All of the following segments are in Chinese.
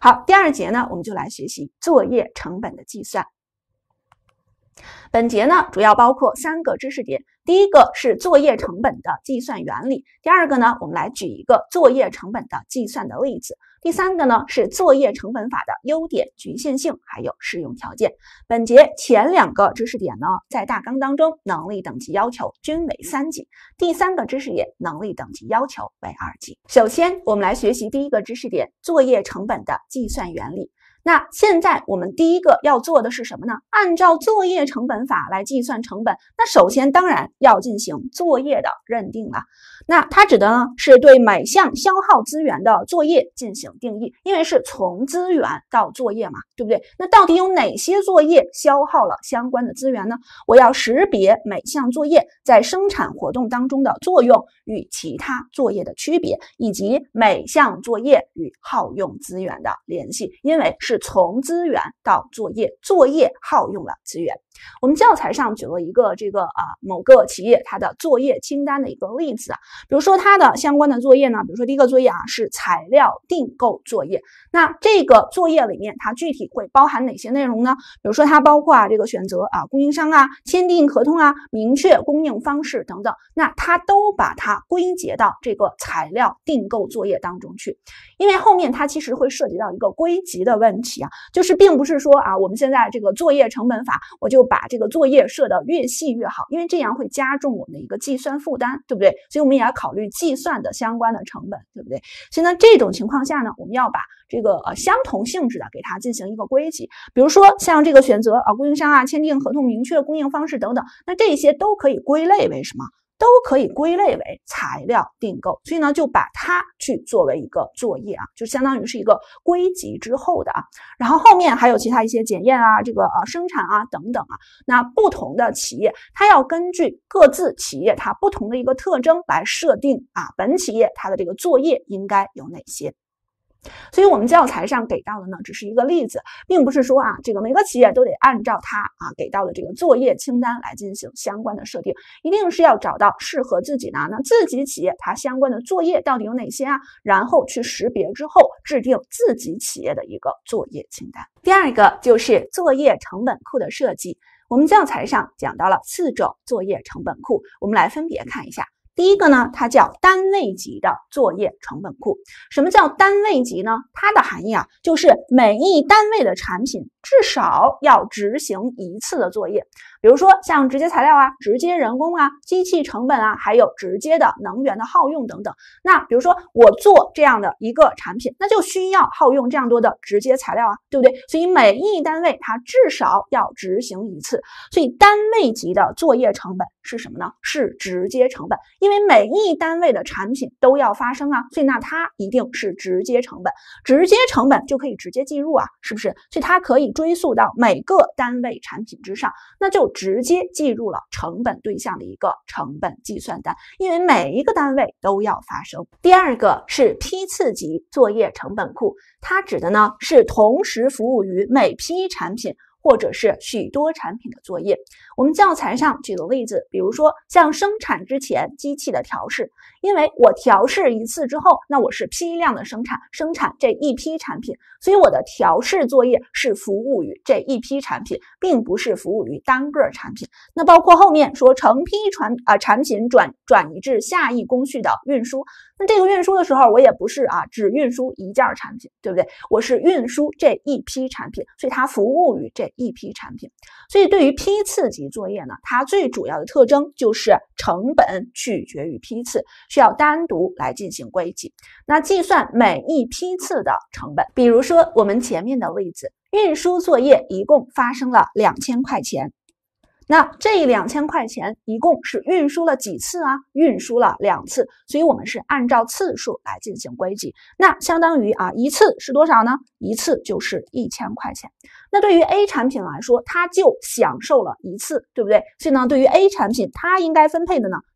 好，第2节呢，我们就来学习作业成本的计算。本节呢，主要包括3个知识点。第一个是作业成本的计算原理，第2个呢，我们来举一个作业成本的计算的例子，第3个呢是作业成本法的优点、局限性还有适用条件。本节前2个知识点呢，在大纲当中能力等级要求均为3级，第3个知识点能力等级要求为2级。首先，我们来学习第一个知识点，作业成本的计算原理。那现在我们第一个要做的是什么呢？按照作业成本法来计算成本，那首先当然要进行作业的认定了。那它指的呢是对每项消耗资源的作业进行定义，因为是从资源到作业嘛，对不对？那到底有哪些作业消耗了相关的资源呢？我要识别每项作业在生产活动当中的作用与其他作业的区别，以及每项作业与耗用资源的联系，因为是从资源到作业，作业耗用了资源。我们教材上举了一个某个企业它的作业清单的一个例子啊，比如说它的相关的作业呢，比如说第一个作业啊是材料订购作业，那这个作业里面它具体会包含哪些内容呢？比如说它包括这个选择供应商啊、签订合同啊、明确供应方式等等，那它都把它归结到这个材料订购作业当中去。因为后面它其实会涉及到一个归集的问题啊，就是并不是说我们现在这个作业成本法我就把这个作业设得越细越好，因为这样会加重我们的一个计算负担，对不对？所以我们也要考虑计算的相关的成本，对不对？所以呢，这种情况下呢，我们要把这个相同性质的给它进行一个归集，比如说像这个选择供应商啊、签订合同、明确供应方式等等，那这些都可以归类为什么？都可以归类为材料订购，所以呢，就把它去作为一个作业啊，就相当于是一个归集之后的然后后面还有其他一些检验啊、生产啊等等啊。那不同的企业，它要根据各自企业它不同的一个特征来设定本企业它的这个作业应该有哪些。所以我们教材上给到的呢，只是一个例子，并不是说这个每个企业都得按照它给到的这个作业清单来进行相关的设定，一定是要找到适合自己的那自己企业它相关的作业到底有哪些然后去识别之后制定自己企业的一个作业清单。第2个就是作业成本库的设计，我们教材上讲到了4种作业成本库，我们来分别看一下。第一个呢，它叫单位级的作业成本库。什么叫单位级呢？它的含义就是每一单位的产品至少要执行1次的作业。比如说像直接材料直接人工机器成本还有直接的能源的耗用等等。那比如说我做这样的一个产品，那就需要耗用这样多的直接材料对不对？所以每一单位它至少要执行1次。所以单位级的作业成本是什么呢？是直接成本。因为每一单位的产品都要发生所以那它一定是直接成本。直接成本就可以直接计入是不是？所以它可以追溯到每个单位产品之上，那就直接计入了成本对象的一个成本计算单，因为每一个单位都要发生。第2个是批次级作业成本库，它指的呢是同时服务于每批产品或者是许多产品的作业。我们教材上举个例子，比如说像生产之前机器的调试，因为我调试1次之后，那我是批量的生产这一批产品，所以我的调试作业是服务于这一批产品，并不是服务于单个产品。那包括后面说成批产品转移至下一工序的运输，那这个运输的时候，我也不是只运输1件产品，对不对？我是运输这一批产品，所以它服务于这一批产品。所以对于批次级作业呢，它最主要的特征就是成本取决于批次，需要单独来进行归集。那计算每一批次的成本，比如说我们前面的例子，运输作业一共发生了2000块钱。那这2000块钱一共是运输了几次运输了2次，所以我们是按照次数来进行归集。那相当于1次是多少呢？1次就是1000块钱。那对于 A 产品来说，它就享受了1次，对不对？所以呢，对于 A 产品，它应该分配的呢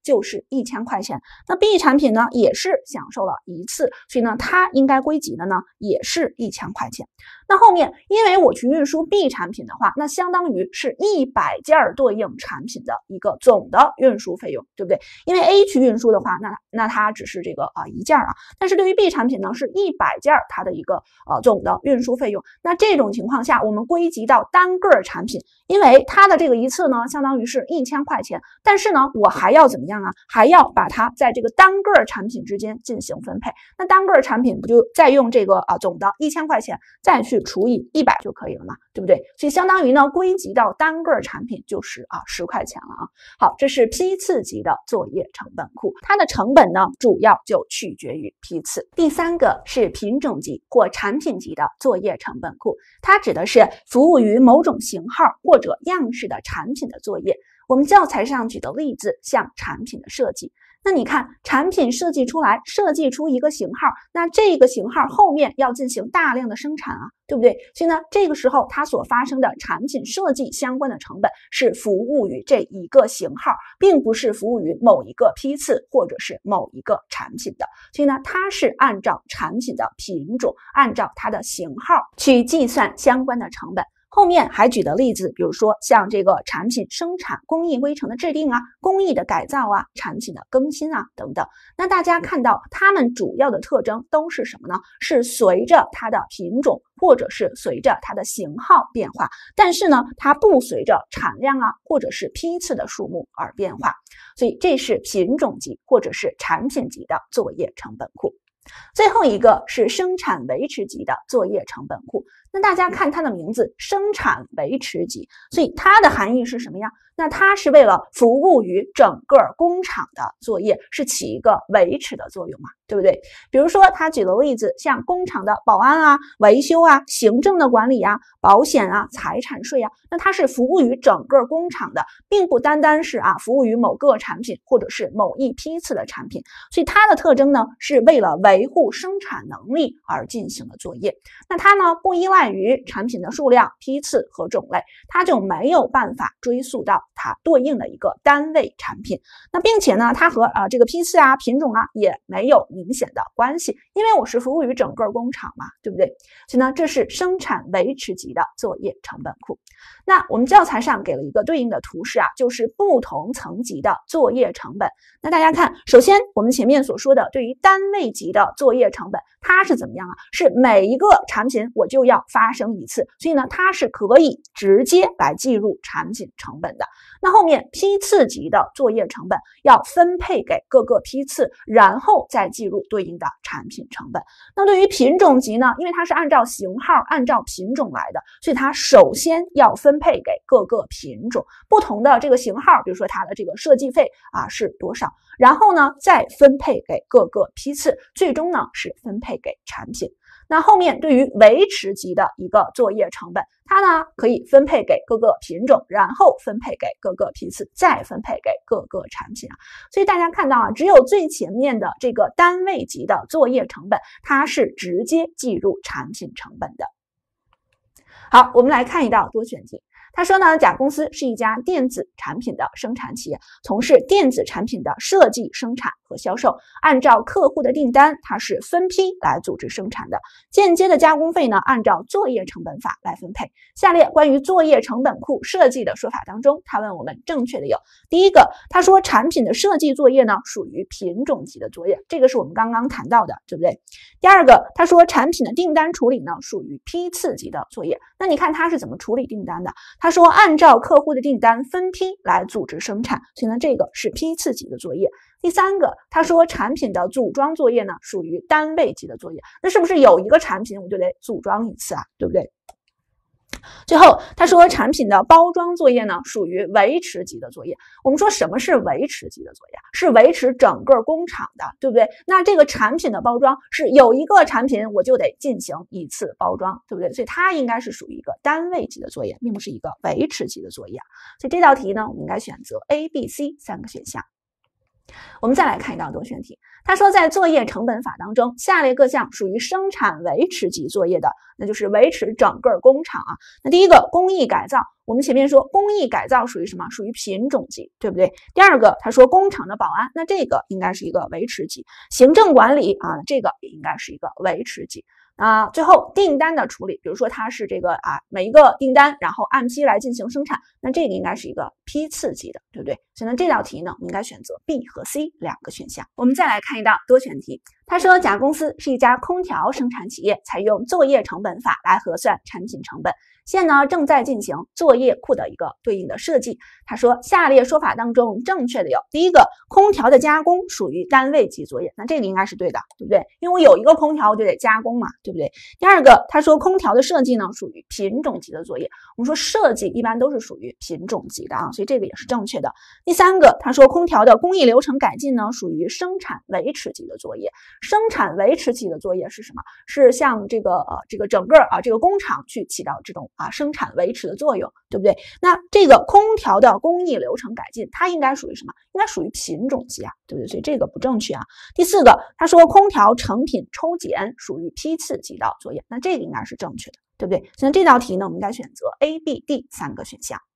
就是1000块钱。那 B 产品呢也是享受了1次，所以呢它应该归集的呢也是1000块钱。那后面因为我去运输 B 产品的话，那相当于是100件对应产品的一个总的运输费用，对不对？因为 A 去运输的话，那它只是这个1件啊，但是对于 B 产品呢是100件它的一个总的运输费用。那这种情况下，我们归集到单个产品，因为它的这个1次呢相当于是1000块钱，但是呢我还要怎么样啊？还要把它在这个单个产品之间进行分配。那单个产品不就再用这个总的1000块钱再去除以100就可以了嘛，对不对？所以相当于呢归集到单个产品就是10块钱了啊。好，这是批次级的作业成本库，它的成本呢主要就取决于批次。第3个是品种级或产品级的作业成本库，它指的是服务于某种型号或者样式的产品的作业。我们教材上举的例子像产品的设计，那你看产品设计出来，设计出一个型号，那这个型号后面要进行大量的生产啊，对不对？所以呢这个时候它所发生的产品设计相关的成本是服务于这一个型号，并不是服务于某一个批次或者是某一个产品的。所以呢它是按照产品的品种，按照它的型号去计算相关的成本。后面还举的例子，比如说像这个产品生产工艺规程的制定啊，工艺的改造啊，产品的更新啊等等。那大家看到它们主要的特征都是什么呢？是随着它的品种或者是随着它的型号变化，但是呢它不随着产量啊或者是批次的数目而变化。所以这是品种级或者是产品级的作业成本库。最后一个是生产维持级的作业成本库，那大家看它的名字生产维持级，所以它的含义是什么呀？那它是为了服务于整个工厂的作业，是起一个维持的作用嘛，对不对？比如说他举的例子，像工厂的保安啊、维修啊、行政的管理啊、保险啊、财产税啊，那它是服务于整个工厂的，并不单单是服务于某个产品或者是某一批次的产品。所以它的特征呢是为了维护生产能力而进行的作业。那它呢不依赖于产品的数量、批次和种类，它就没有办法追溯到它对应的一个单位产品。那并且呢它和这个批次啊、品种啊也没有明显的关系，因为我是服务于整个工厂嘛，对不对？所以呢这是生产维持级的作业成本库。那我们教材上给了一个对应的图示就是不同层级的作业成本。那大家看，首先我们前面所说的对于单位级的作业成本，它是怎么样是每一个产品我就要发生1次，所以呢它是可以直接来计入产品成本的。那后面批次级的作业成本要分配给各个批次，然后再计入对应的产品成本。那对于品种级呢，因为它是按照型号、按照品种来的，所以它首先要分配给各个品种，不同的这个型号，比如说它的这个设计费是多少，然后呢再分配给各个批次，最终呢是分配给产品。那后面对于维持级的一个作业成本，它呢可以分配给各个品种，然后分配给各个批次，再分配给各个产品所以大家看到只有最前面的这个单位级的作业成本，它是直接计入产品成本的。好，我们来看一道多选题。他说呢，甲公司是一家电子产品的生产企业，从事电子产品的设计、生产和销售，按照客户的订单，它是分批来组织生产的。间接的加工费呢，按照作业成本法来分配。下列关于作业成本库设计的说法当中，他问我们正确的有：第一个，他说产品的设计作业呢属于品种级的作业，这个是我们刚刚谈到的，对不对？第二个，他说产品的订单处理呢属于批次级的作业。那你看他是怎么处理订单的？他说按照客户的订单分批来组织生产，所以呢这个是批次级的作业。第三个，他说产品的组装作业呢属于单位级的作业，那是不是有一个产品我就得组装1次对不对？最后他说产品的包装作业呢属于维持级的作业。我们说什么是维持级的作业？是维持整个工厂的，对不对？那这个产品的包装是有一个产品我就得进行1次包装，对不对？所以它应该是属于一个单位级的作业，并不是一个维持级的作业。所以这道题呢我们应该选择 A、B、C 3个选项。 我们再来看一道多选题，他说在作业成本法当中，下列各项属于生产维持级作业的，那就是维持整个工厂啊。那第一个工艺改造，我们前面说工艺改造属于什么？属于品种级，对不对？第二个他说工厂的保安，那这个应该是一个维持级。行政管理啊，这个也应该是一个维持级。最后订单的处理，比如说它是这个每一个订单然后按批来进行生产，那这个应该是一个批次级的，对不对？所以呢这道题呢我们应该选择 B 和 C 两个选项。我们再来看一道多选题，他说甲公司是一家空调生产企业，采用作业成本法来核算产品成本，现呢正在进行作业库的一个对应的设计。他说下列说法当中正确的有，第一个，空调的加工属于单位级作业，那这个应该是对的，对不对？因为我有一个空调我就得加工嘛，对不对？第二个，他说空调的设计呢属于品种级的作业，我们说设计一般都是属于品种级的啊，所以这个也是正确的。第三个，他说空调的工艺流程改进呢属于生产维持级的作业，生产维持级的作业是什么？是像这个整个这个工厂去起到这种生产维持的作用，对不对？那这个空调的工艺流程改进，它应该属于什么？应该属于品种级啊，对不对？所以这个不正确啊。第四个，他说空调成品抽检属于批次级的作业，那这个应该是正确的，对不对？所以这道题呢，我们应该选择 A、B、D 三个选项。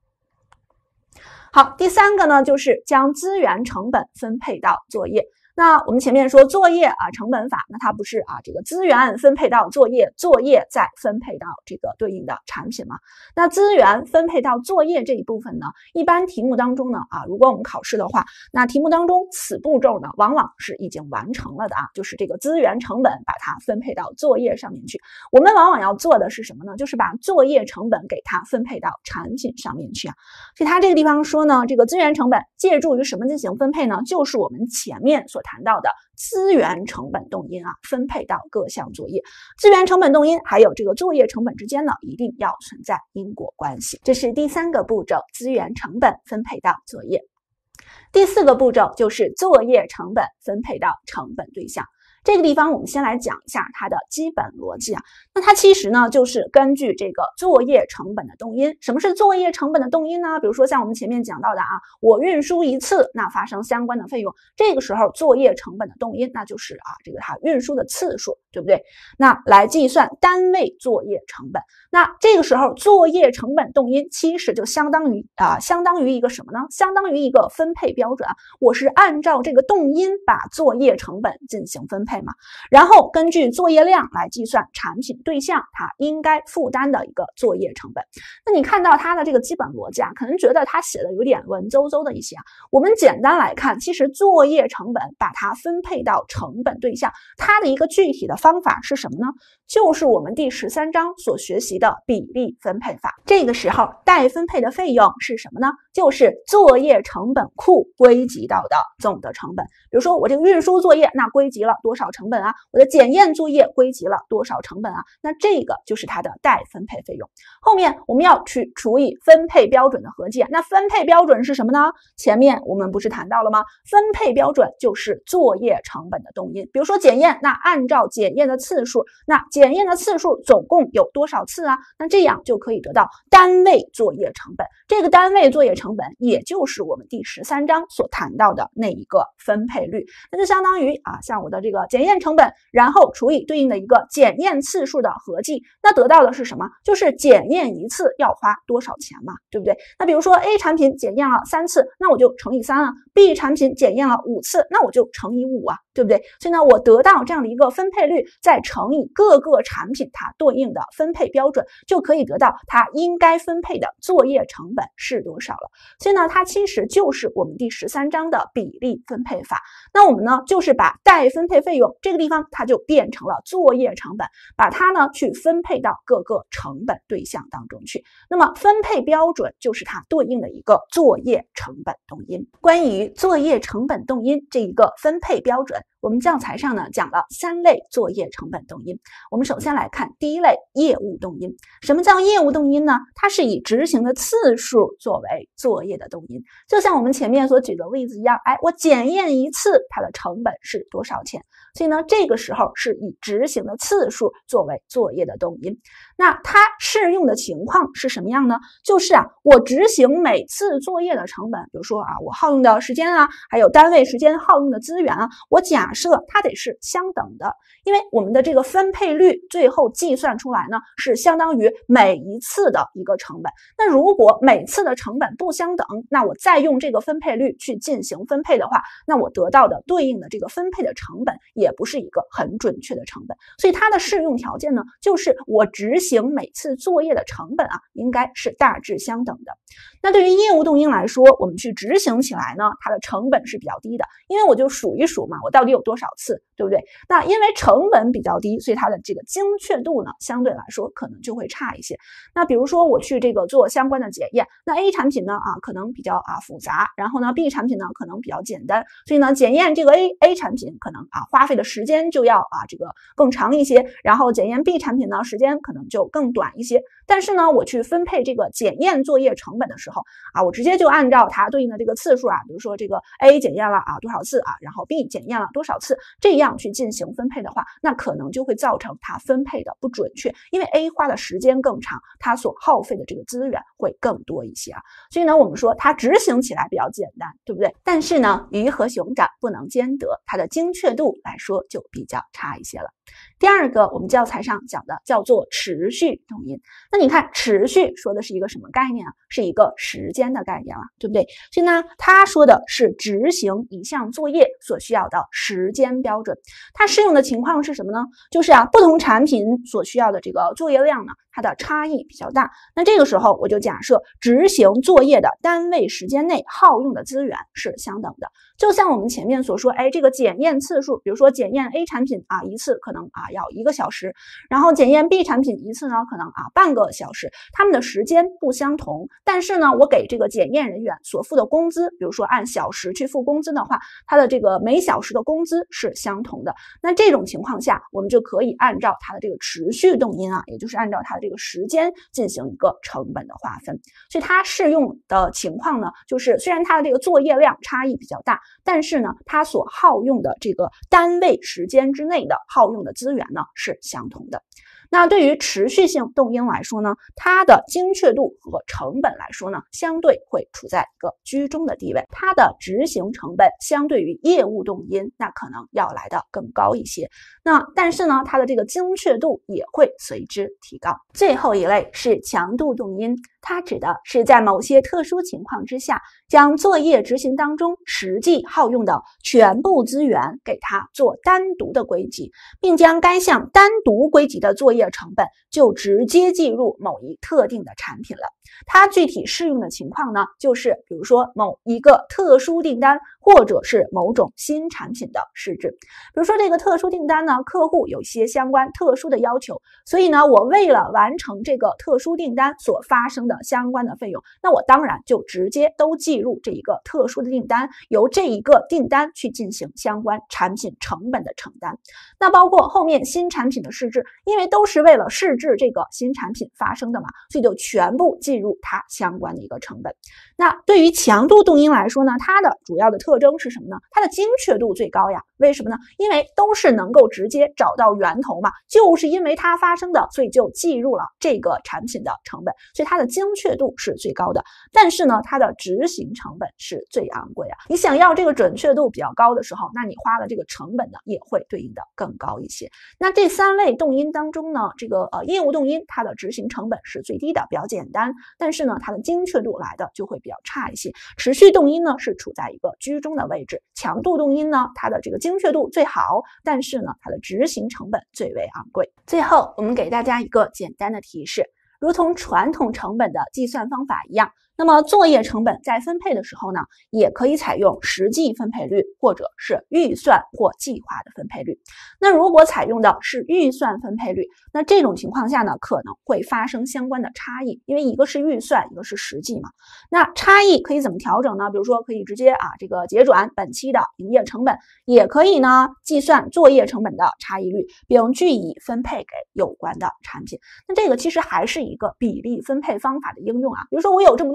好，第三个呢，就是将资源成本分配到作业。那我们前面说作业成本法，那它不是这个资源分配到作业，作业再分配到这个对应的产品吗？那资源分配到作业这一部分呢，一般题目当中呢如果我们考试的话，那题目当中此步骤呢往往是已经完成了的就是这个资源成本把它分配到作业上面去。我们往往要做的是什么呢？就是把作业成本给它分配到产品上面去所以它这个地方说呢，这个资源成本借助于什么进行分配呢？就是我们前面所谈到的资源成本动因分配到各项作业。资源成本动因还有这个作业成本之间呢，一定要存在因果关系。这是第三个步骤，资源成本分配到作业。第四个步骤就是作业成本分配到成本对象。这个地方我们先来讲一下它的基本逻辑那它其实呢就是根据这个作业成本的动因。什么是作业成本的动因呢？比如说像我们前面讲到的我运输一次，那发生相关的费用，这个时候作业成本的动因那就是这个它运输的次数，对不对？那来计算单位作业成本。那这个时候作业成本动因其实就相当于一个什么呢？相当于一个分配标准我是按照这个动因把作业成本进行分配然后根据作业量来计算产品对象它应该负担的一个作业成本。那你看到它的这个基本逻辑可能觉得它写的有点文绉绉的一些我们简单来看，其实作业成本把它分配到成本对象，它的一个具体的方法是什么呢？就是我们第13章所学习的比例分配法。这个时候待分配的费用是什么呢？就是作业成本库归集到的总的成本。比如说我这个运输作业那归集了多少成本我的检验作业归集了多少成本那这个就是它的待分配费用。后面我们要去除以分配标准的合计那分配标准是什么呢？前面我们不是谈到了吗？分配标准就是作业成本的动因。比如说检验，那按照检验的次数，那检验的次数总共有多少次那这样就可以得到单位作业成本。这个单位作业成本也就是我们第13章所谈到的那一个分配率。那就相当于像我的这个检验成本，然后除以对应的一个检验次数的合计，那得到的是什么？就是检验一次要花多少钱嘛，对不对？那比如说 A 产品检验了3次，那我就乘以3B 产品检验了5次，那我就乘以5对不对？所以呢，我得到这样的一个分配率，再乘以各个产品它对应的分配标准，就可以得到它应该分配的作业成本是多少了。所以呢，它其实就是我们第13章的比例分配法。那我们呢，就是把待分配费用这个地方它就变成了作业成本，把它呢去分配到各个成本对象当中去。那么分配标准就是它对应的一个作业成本动因。关于作业成本动因这一个分配标准，我们教材上呢讲了3类作业成本动因。我们首先来看第一类业务动因。什么叫业务动因呢？它是以执行的次数作为作业的动因。就像我们前面所举的例子一样，我检验一次它的成本是多少钱？ 所以呢，这个时候是以执行的次数作为作业的动因。那它适用的情况是什么样呢？就是我执行每次作业的成本，比如说我耗用的时间还有单位时间耗用的资源我假设它得是相等的，因为我们的这个分配率最后计算出来呢，是相当于每一次的一个成本。那如果每次的成本不相等，那我再用这个分配率去进行分配的话，那我得到的对应的这个分配的成本也不是一个很准确的成本。所以它的适用条件呢，就是我执行每次作业的成本应该是大致相等的。那对于业务动因来说，我们去执行起来呢，它的成本是比较低的，因为我就数一数嘛，我到底有多少次，对不对？那因为成本比较低，所以它的这个精确度呢，相对来说可能就会差一些。那比如说我去这个做相关的检验，那 A 产品呢可能比较复杂，然后呢 B 产品呢可能比较简单，所以呢检验这个 A 产品可能花费的时间就要这个更长一些，然后检验 B 产品呢时间可能就更短一些。但是呢我去分配这个检验作业成本的时候我直接就按照它对应的这个次数比如说这个 A 检验了多少次然后 B 检验了多少次，这样去进行分配的话，那可能就会造成它分配的不准确，因为 A 花的时间更长，它所耗费的这个资源会更多一些所以呢我们说它执行起来比较简单，对不对？但是呢鱼和熊掌不能兼得，它的精确度来说就比较差一些了。第二个我们教材上讲的叫做持续动因。那你看持续说的是一个什么概念是一个时间的概念了，对不对？所以呢它说的是执行一项作业所需要的时间标准。它适用的情况是什么呢？就是不同产品所需要的这个作业量呢，它的差异比较大。那这个时候我就假设执行作业的单位时间内耗用的资源是相等的。就像我们前面所说，这个检验次数，比如说检验 A 产品一次可能要1个小时，然后检验 B 产品一次呢可能半个小时，他们的时间不相同，但是呢我给这个检验人员所付的工资，比如说按小时去付工资的话，它的这个每小时的工资是相同的。那这种情况下我们就可以按照它的这个持续动因也就是按照它的这个时间进行一个成本的划分。所以它适用的情况呢，就是虽然它的这个作业量差异比较大，但是呢它所耗用的这个单位时间之内的耗用的资源呢是相同的。那对于持续性动因来说呢，它的精确度和成本来说呢，相对会处在一个居中的地位。它的执行成本相对于业务动因，那可能要来的更高一些。但是呢，它的这个精确度也会随之提高。最后一类是强度动因，它指的是在某些特殊情况之下，将作业执行当中实际耗用的全部资源给它做单独的归集，并将该项单独归集的作业成本就直接计入某一特定的产品了。它具体适用的情况呢，就是比如说某一个特殊订单，或者是某种新产品的试制。比如说这个特殊订单呢，客户有一些相关特殊的要求，所以呢，我为了完成这个特殊订单所发生的相关的费用，那我当然就直接都计入这一个特殊的订单，由这一个订单去进行相关产品成本的承担。那包括后面新产品的试制，因为都是为了试制这个新产品发生的嘛，所以就全部计入它相关的一个成本。那对于强度动因来说呢，它的主要的特征是什么呢？它的精确度最高呀。为什么呢？因为都是能够直接找到源头嘛，就是因为它发生的，所以就计入了这个产品的成本，所以它的精确度是最高的。但是呢，它的执行成本是最昂贵你想要这个准确度比较高的时候，那你花的这个成本呢也会对应的更高一些。那这三类动因当中呢，这个业务动因它的执行成本是最低的，比较简单，但是呢它的精确度来的就会比较差一些。持续动因呢是处在一个居中的位置，强度动因呢它的这个精确度最好，但是呢它的执行成本最为昂贵。最后我们给大家一个简单的提示，如同传统成本的计算方法一样，那么作业成本在分配的时候呢，也可以采用实际分配率或者是预算或计划的分配率。那如果采用的是预算分配率，那这种情况下呢，可能会发生相关的差异，因为一个是预算，一个是实际嘛。那差异可以怎么调整呢？比如说可以直接这个结转本期的营业成本，也可以呢计算作业成本的差异率，并据以分配给有关的产品。那这个其实还是一个比例分配方法的应用比如说我有这么多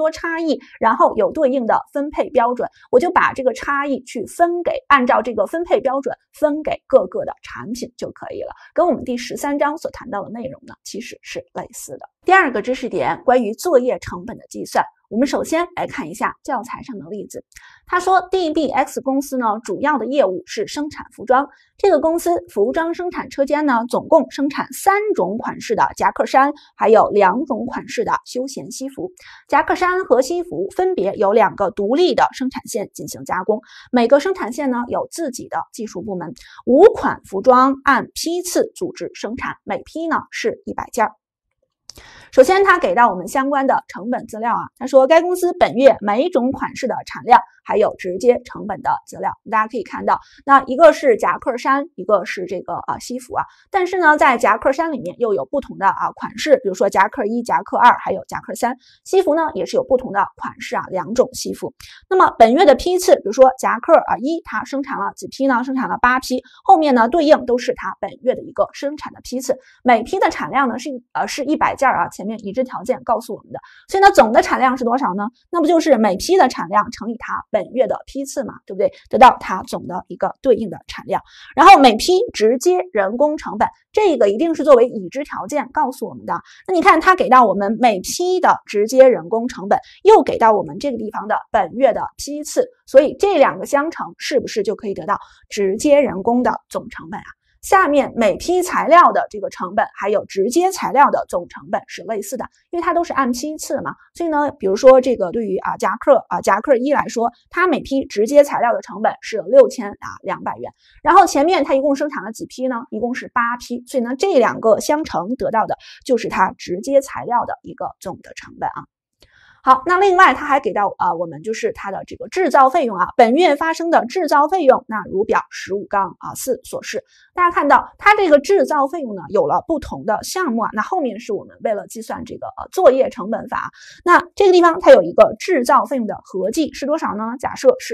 多差异，然后有对应的分配标准，我就把这个差异去按照这个分配标准分给各个的产品就可以了，跟我们第13章所谈到的内容呢其实是类似的。第二个知识点，关于作业成本的计算，我们首先来看一下教材上的例子。他说 DBX 公司呢主要的业务是生产服装，这个公司服装生产车间呢总共生产3种款式的夹克衫，还有2种款式的休闲西服。夹克衫和西服分别由2个独立的生产线进行加工，每个生产线呢有自己的技术部门，5款服装按批次组织生产，每批呢是100件。首先他给到我们相关的成本资料啊，他说该公司本月每种款式的产量还有直接成本的资料，大家可以看到，那一个是夹克衫，一个是这个西服啊，但是呢在夹克衫里面又有不同的款式，比如说夹克1、夹克2还有夹克3，西服呢也是有不同的款式2种西服。那么本月的批次，比如说夹克1它生产了几批呢？生产了8批，后面呢对应都是它本月的一个生产的批次，每批的产量呢是100件啊，前面已知条件告诉我们的，所以呢总的产量是多少呢？那不就是每批的产量乘以它本月的批次嘛，对不对？得到它总的一个对应的产量。然后每批直接人工成本，这个一定是作为已知条件告诉我们的。那你看它给到我们每批的直接人工成本，又给到我们这个地方的本月的批次，所以这2个相乘是不是就可以得到直接人工的总成本啊？下面每批材料的这个成本还有直接材料的总成本是类似的，因为它都是按批次嘛，所以呢比如说这个对于夹克1来说，它每批直接材料的成本是6200元，然后前面它一共生产了几批呢？一共是8批，所以呢这2个相乘得到的就是它直接材料的一个总的成本啊。好，那另外它还给到我们就是它的这个制造费用啊，本月发生的制造费用，那如表15-4所示。大家看到它这个制造费用呢有了不同的项目啊，那后面是我们为了计算这个作业成本法，那这个地方它有一个制造费用的合计是多少呢？假设是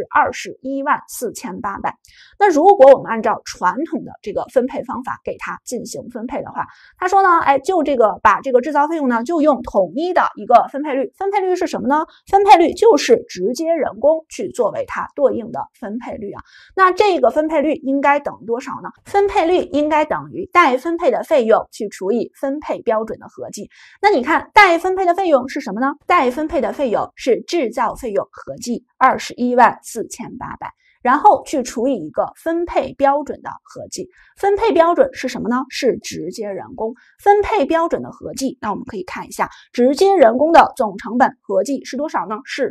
214800。那如果我们按照传统的这个分配方法给它进行分配的话，他说呢，就这个把这个制造费用呢就用统一的一个分配率，分配率是什么呢？分配率就是直接人工去作为它对应的分配率啊。那这个分配率应该等于多少呢？分配率应该等于待分配的费用去除以分配标准的合计。那你看待分配的费用是什么呢？待分配的费用是制造费用合计214800。然后去除以一个分配标准的合计，分配标准是什么呢？是直接人工。分配标准的合计，那我们可以看一下，直接人工的总成本合计是多少呢？是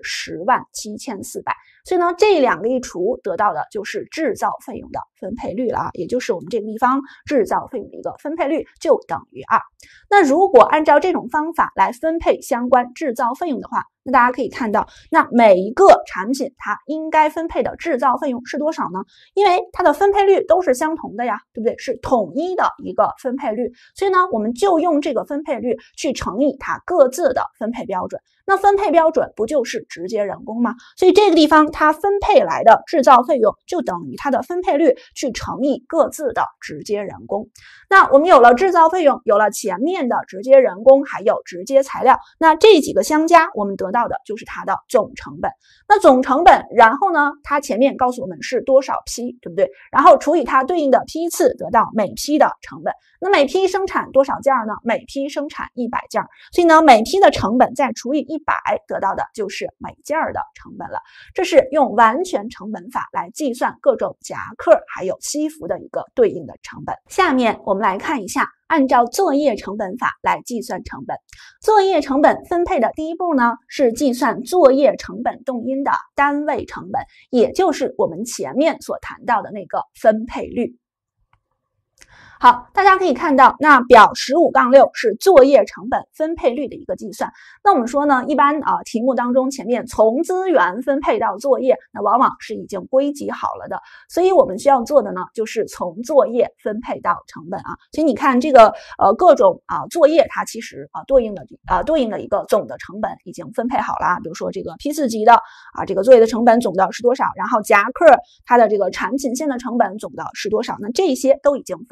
107400。所以呢，这2个一除，得到的就是制造费用的分配率了啊，也就是我们这个地方制造费用的一个分配率就等于2。那如果按照这种方法来分配相关制造费用的话，那大家可以看到，那每一个产品它应该分配的制造费用是多少呢？因为它的分配率都是相同的呀，对不对？是统一的一个分配率，所以呢，我们就用这个分配率去乘以它各自的分配标准。那分配标准不就是直接人工吗？所以这个地方它分配来的制造费用就等于它的分配率去乘以各自的直接人工。那我们有了制造费用，有了前面的直接人工，还有直接材料，那这几个相加，我们得到的就是它的总成本。那总成本，然后呢，它前面告诉我们是多少批，对不对？然后除以它对应的批次，得到每批的成本。那每批生产多少件呢？每批生产100件，所以呢，每批的成本再除以100，得到的就是每件的成本了。这是用完全成本法来计算各种夹克还有西服的一个对应的成本。下面我们来看一下，按照作业成本法来计算成本。作业成本分配的第一步呢，是计算作业成本动因的单位成本，也就是我们前面所谈到的那个分配率。好，大家可以看到，那表15-6是作业成本分配率的一个计算。那我们说呢，一般题目当中前面从资源分配到作业，那往往是已经归集好了的，所以我们需要做的呢，就是从作业分配到成本啊。所以你看这个各种作业，它其实对应的一个总的成本已经分配好了。比如说这个批次级的这个作业的成本总的是多少，然后夹克它的这个产品线的成本总的是多少，那这些都已经分配好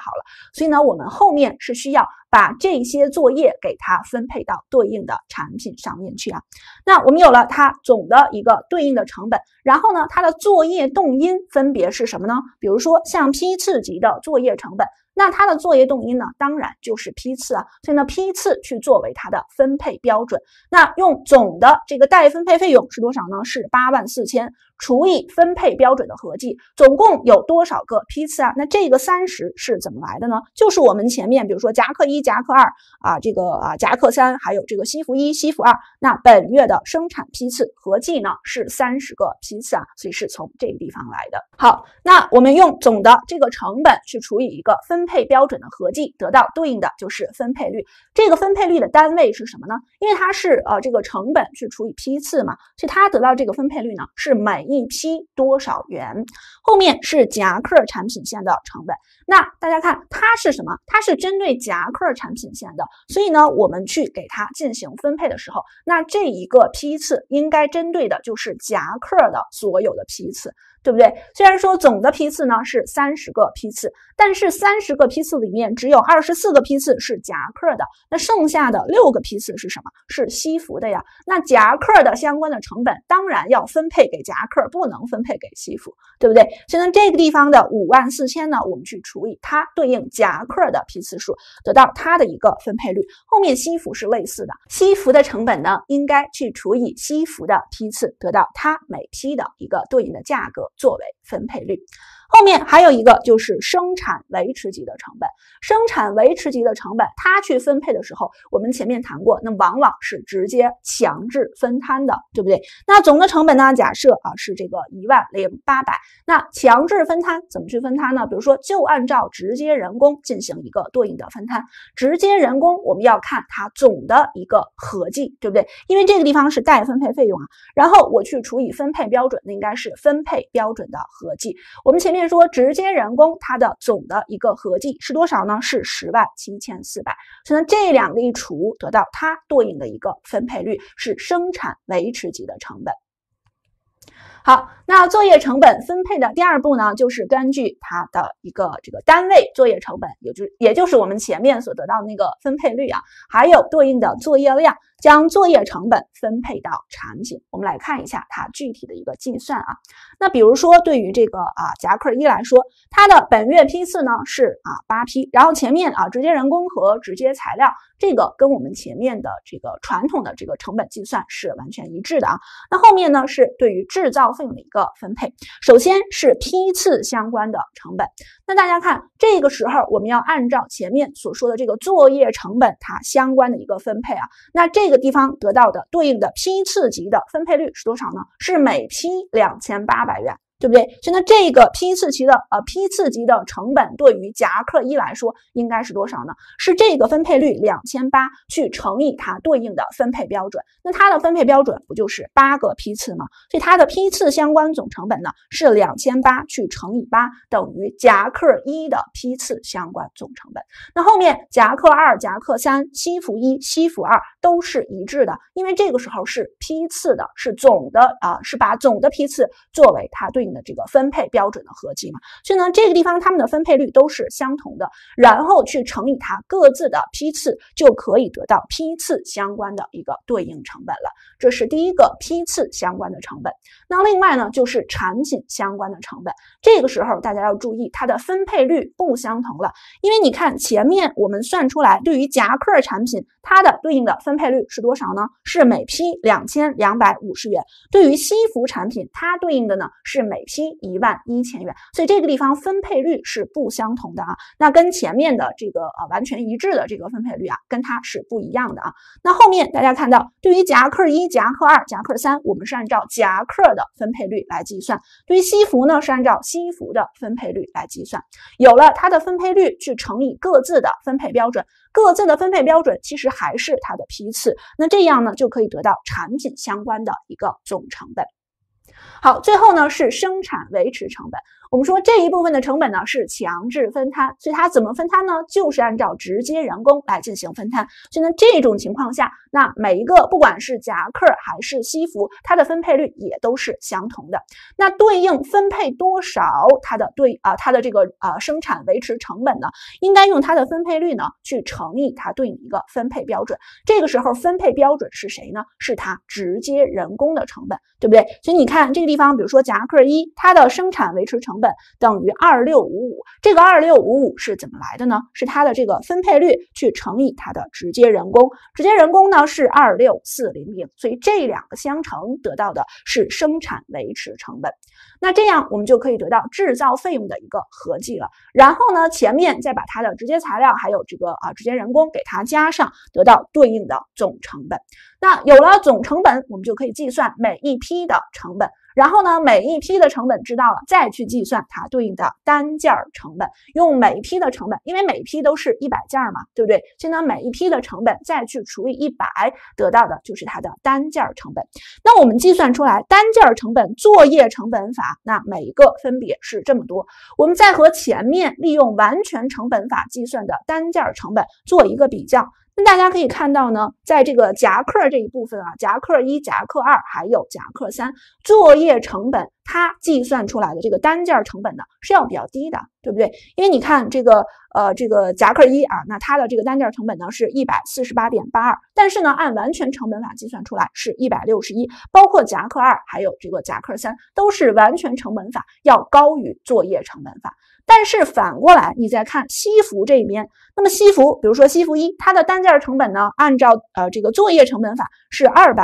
好了。所以呢，我们后面是需要把这些作业给它分配到对应的产品上面去啊。那我们有了它总的一个对应的成本，然后呢，它的作业动因分别是什么呢？比如说像批次级的作业成本，那它的作业动因呢，当然就是批次啊，所以呢，批次去作为它的分配标准。那用总的这个待分配费用是多少呢？是84000除以分配标准的合计，总共有多少个批次啊？那这个30是怎么来的呢？就是我们前面比如说夹克1、夹克2啊，这个夹克3，还有这个西服1、西服2，那本月的生产批次合计呢是30个批次啊，所以是从这个地方来的。好，那我们用总的这个成本去除以一个分配标准的合计，得到对应的就是分配率。这个分配率的单位是什么呢？因为它是这个成本去除以批次嘛，所以它得到这个分配率呢是每一批多少元。后面是夹克产品线的成本，那大家看它是什么？它是针对夹克产品线的，所以呢，我们去给它进行分配的时候，那这一个批次应该针对的就是夹克的所有的批次，对不对？虽然说总的批次呢是30个批次，但是30个批次里面只有24个批次是夹克的，那剩下的6个批次是什么？是西服的呀。那夹克的相关的成本当然要分配给夹克，不能分配给西服，对不对？所以呢，这个地方的54000呢，我们去除以它对应夹克的批次数，得到它的一个分配率。后面西服是类似的，西服的成本呢，应该去除以西服的批次，得到它每批的一个对应的价格作为分配率。后面还有一个就是生产维持级的成本，生产维持级的成本，它去分配的时候，我们前面谈过，那往往是直接强制分摊的，对不对？那总的成本呢，假设是这个10800，那强制分摊怎么去分摊呢？比如说就按照直接人工进行一个对应的分摊，直接人工我们要看它总的一个合计，对不对？因为这个地方是待分配费用啊，然后我去除以分配标准，那应该是分配标准的合计。我们前面说直接人工它的总的一个合计是多少呢？是107400，所以呢这两个一除，得到它对应的一个分配率是生产维持级的成本。好，那作业成本分配的第二步呢，就是根据它的一个这个单位作业成本，也就是我们前面所得到的那个分配率啊，还有对应的作业量，将作业成本分配到产品。我们来看一下它具体的一个计算啊。那比如说对于这个夹克1来说，它的本月批次呢是8批，然后前面直接人工和直接材料，这个跟我们前面的这个传统的这个成本计算是完全一致的啊。那后面呢是对于制造费用的一个分配，首先是批次相关的成本。那大家看这个时候我们要按照前面所说的这个作业成本它相关的一个分配啊，那这个地方得到的对应的批次级的分配率是多少呢？是每批2800元。对不对？所以呢，这个批次级的成本对于夹克1来说应该是多少呢？是这个分配率2800去乘以它对应的分配标准。那它的分配标准不就是8个批次吗？所以它的批次相关总成本呢是2800去乘以8，等于夹克1的批次相关总成本。那后面夹克2、夹克3、西服1、西服2都是一致的，因为这个时候是批次的，是总的是把总的批次作为它对应的这个分配标准的合计嘛，所以呢，这个地方它们的分配率都是相同的，然后去乘以它各自的批次，就可以得到批次相关的一个对应成本了。这是第一个批次相关的成本。那另外呢，就是产品相关的成本。这个时候大家要注意，它的分配率不相同了，因为你看前面我们算出来，对于夹克产品，它的对应的分配率是多少呢？是每批2250元。对于西服产品，它对应的呢是每批11000元，所以这个地方分配率是不相同的啊。那跟前面的这个完全一致的这个分配率跟它是不一样的啊。那后面大家看到，对于夹克1、夹克2、夹克3，我们是按照夹克的分配率来计算；对于西服呢，是按照西服的分配率来计算。有了它的分配率去乘以各自的分配标准，各自的分配标准其实还是它的批次，那这样呢就可以得到产品相关的一个总成本。好，最后呢是生产维持成本。 我们说这一部分的成本呢是强制分摊，所以它怎么分摊呢？就是按照直接人工来进行分摊。所以呢，这种情况下，那每一个不管是夹克还是西服，它的分配率也都是相同的。那对应分配多少，它的这个生产维持成本呢，应该用它的分配率呢去乘以它对应一个分配标准。这个时候分配标准是谁呢？是它直接人工的成本，对不对？所以你看这个地方，比如说夹克1，它的生产维持成本等于2655，这个2655是怎么来的呢？是它的这个分配率去乘以它的直接人工，直接人工呢是26400，所以这两个相乘得到的是生产维持成本。那这样我们就可以得到制造费用的一个合计了。然后呢，前面再把它的直接材料还有这个直接人工给它加上，得到对应的总成本。那有了总成本，我们就可以计算每一批的成本。然后呢，每一批的成本知道了，再去计算它对应的单件成本，用每一批的成本，因为每一批都是100件嘛，对不对？所以呢，每一批的成本再去除以100，得到的就是它的单件成本。那我们计算出来单件成本作业成本法，那每一个分别是这么多。我们再和前面利用完全成本法计算的单件成本做一个比较。那大家可以看到呢，在这个夹克这一部分夹克1、夹克2还有夹克3，作业成本它计算出来的这个单件成本呢是要比较低的，对不对？因为你看这个夹克1那它的这个单件成本呢是148.82，但是呢按完全成本法计算出来是161，包括夹克2还有这个夹克3都是完全成本法要高于作业成本法。但是反过来，你再看西服这一边，那么西服，比如说西服1，它的单件成本呢，按照这个作业成本法是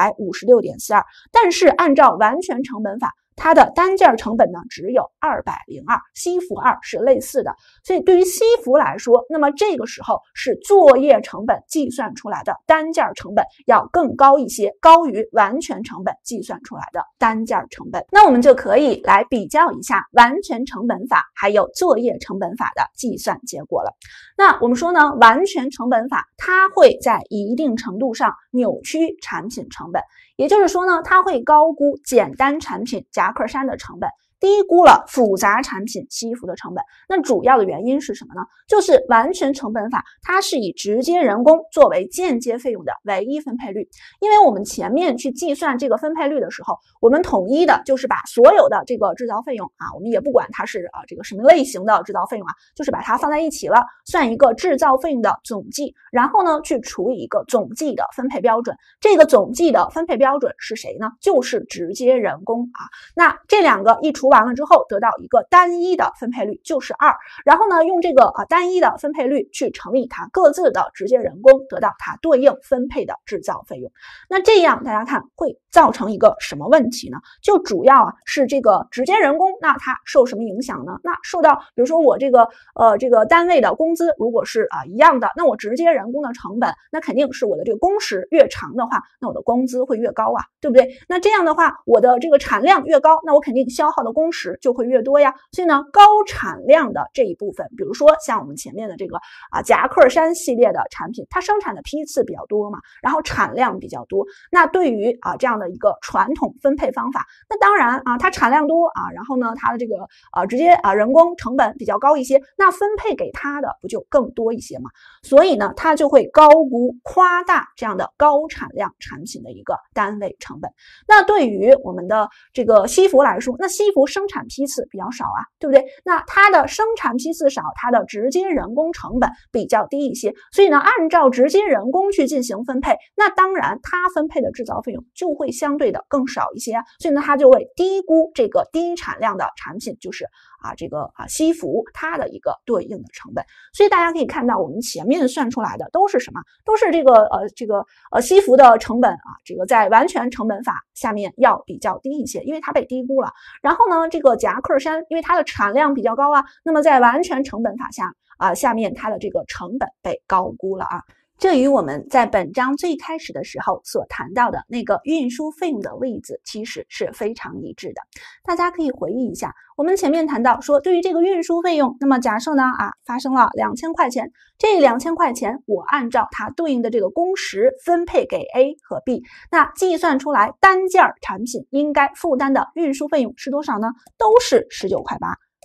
256.42，但是按照完全成本法，它的单件成本呢只有202，西服2是类似的。所以对于西服来说，那么这个时候是作业成本计算出来的单件成本要更高一些，高于完全成本计算出来的单件成本。那我们就可以来比较一下完全成本法还有作业成本法的计算结果了。那我们说呢，完全成本法它会在一定程度上扭曲产品成本，也就是说呢，它会高估简单产品夹克衫的成本，低估了复杂产品西服的成本。那主要的原因是什么呢？就是完全成本法它是以直接人工作为间接费用的唯一分配率。因为我们前面去计算这个分配率的时候，我们统一的就是把所有的这个制造费用我们也不管它是这个什么类型的制造费用就是把它放在一起了，算一个制造费用的总计，然后呢去除以一个总计的分配标准。这个总计的分配标准是谁呢？就是直接人工那这两个一除完了之后，得到一个单一的分配率就是2，然后呢用这个单一的分配率去乘以它各自的直接人工，得到它对应分配的制造费用。那这样大家看会造成一个什么问题呢？就主要是这个直接人工，那它受什么影响呢？那受到比如说我这个单位的工资如果是一样的，那我直接人工的成本，那肯定是我的这个工时越长的话，那我的工资会越高对不对？那这样的话，我的这个产量越高，那我肯定消耗的工时就会越多呀。所以呢，高产量的这一部分，比如说像我们前面的这个夹克衫系列的产品，它生产的批次比较多嘛，然后产量比较多。那对于这样的一个传统分配方法，那当然它产量多然后呢它的这个直接人工成本比较高一些，那分配给它的不就更多一些嘛？所以呢，它就会高估夸大这样的高产量产品的一个单位成本。那对于我们的这个西服来说，那西服生产批次比较少对不对？那它的生产批次少，它的直接人工成本比较低一些，所以呢，按照直接人工去进行分配，那当然它分配的制造费用就会相对的更少一些所以呢，它就会低估这个低产量的产品，就是这个西服它的一个对应的成本。所以大家可以看到，我们前面算出来的都是什么？都是这个西服的成本这个在完全成本法下面要比较低一些，因为它被低估了。然后呢，这个夹克衫因为它的产量比较高那么在完全成本法下面它的这个成本被高估了这与我们在本章最开始的时候所谈到的那个运输费用的例子其实是非常一致的。大家可以回忆一下，我们前面谈到说，对于这个运输费用，那么假设呢发生了2000块钱，这2000块钱我按照它对应的这个工时分配给 A 和 B， 那计算出来单件产品应该负担的运输费用是多少呢？都是19.8块。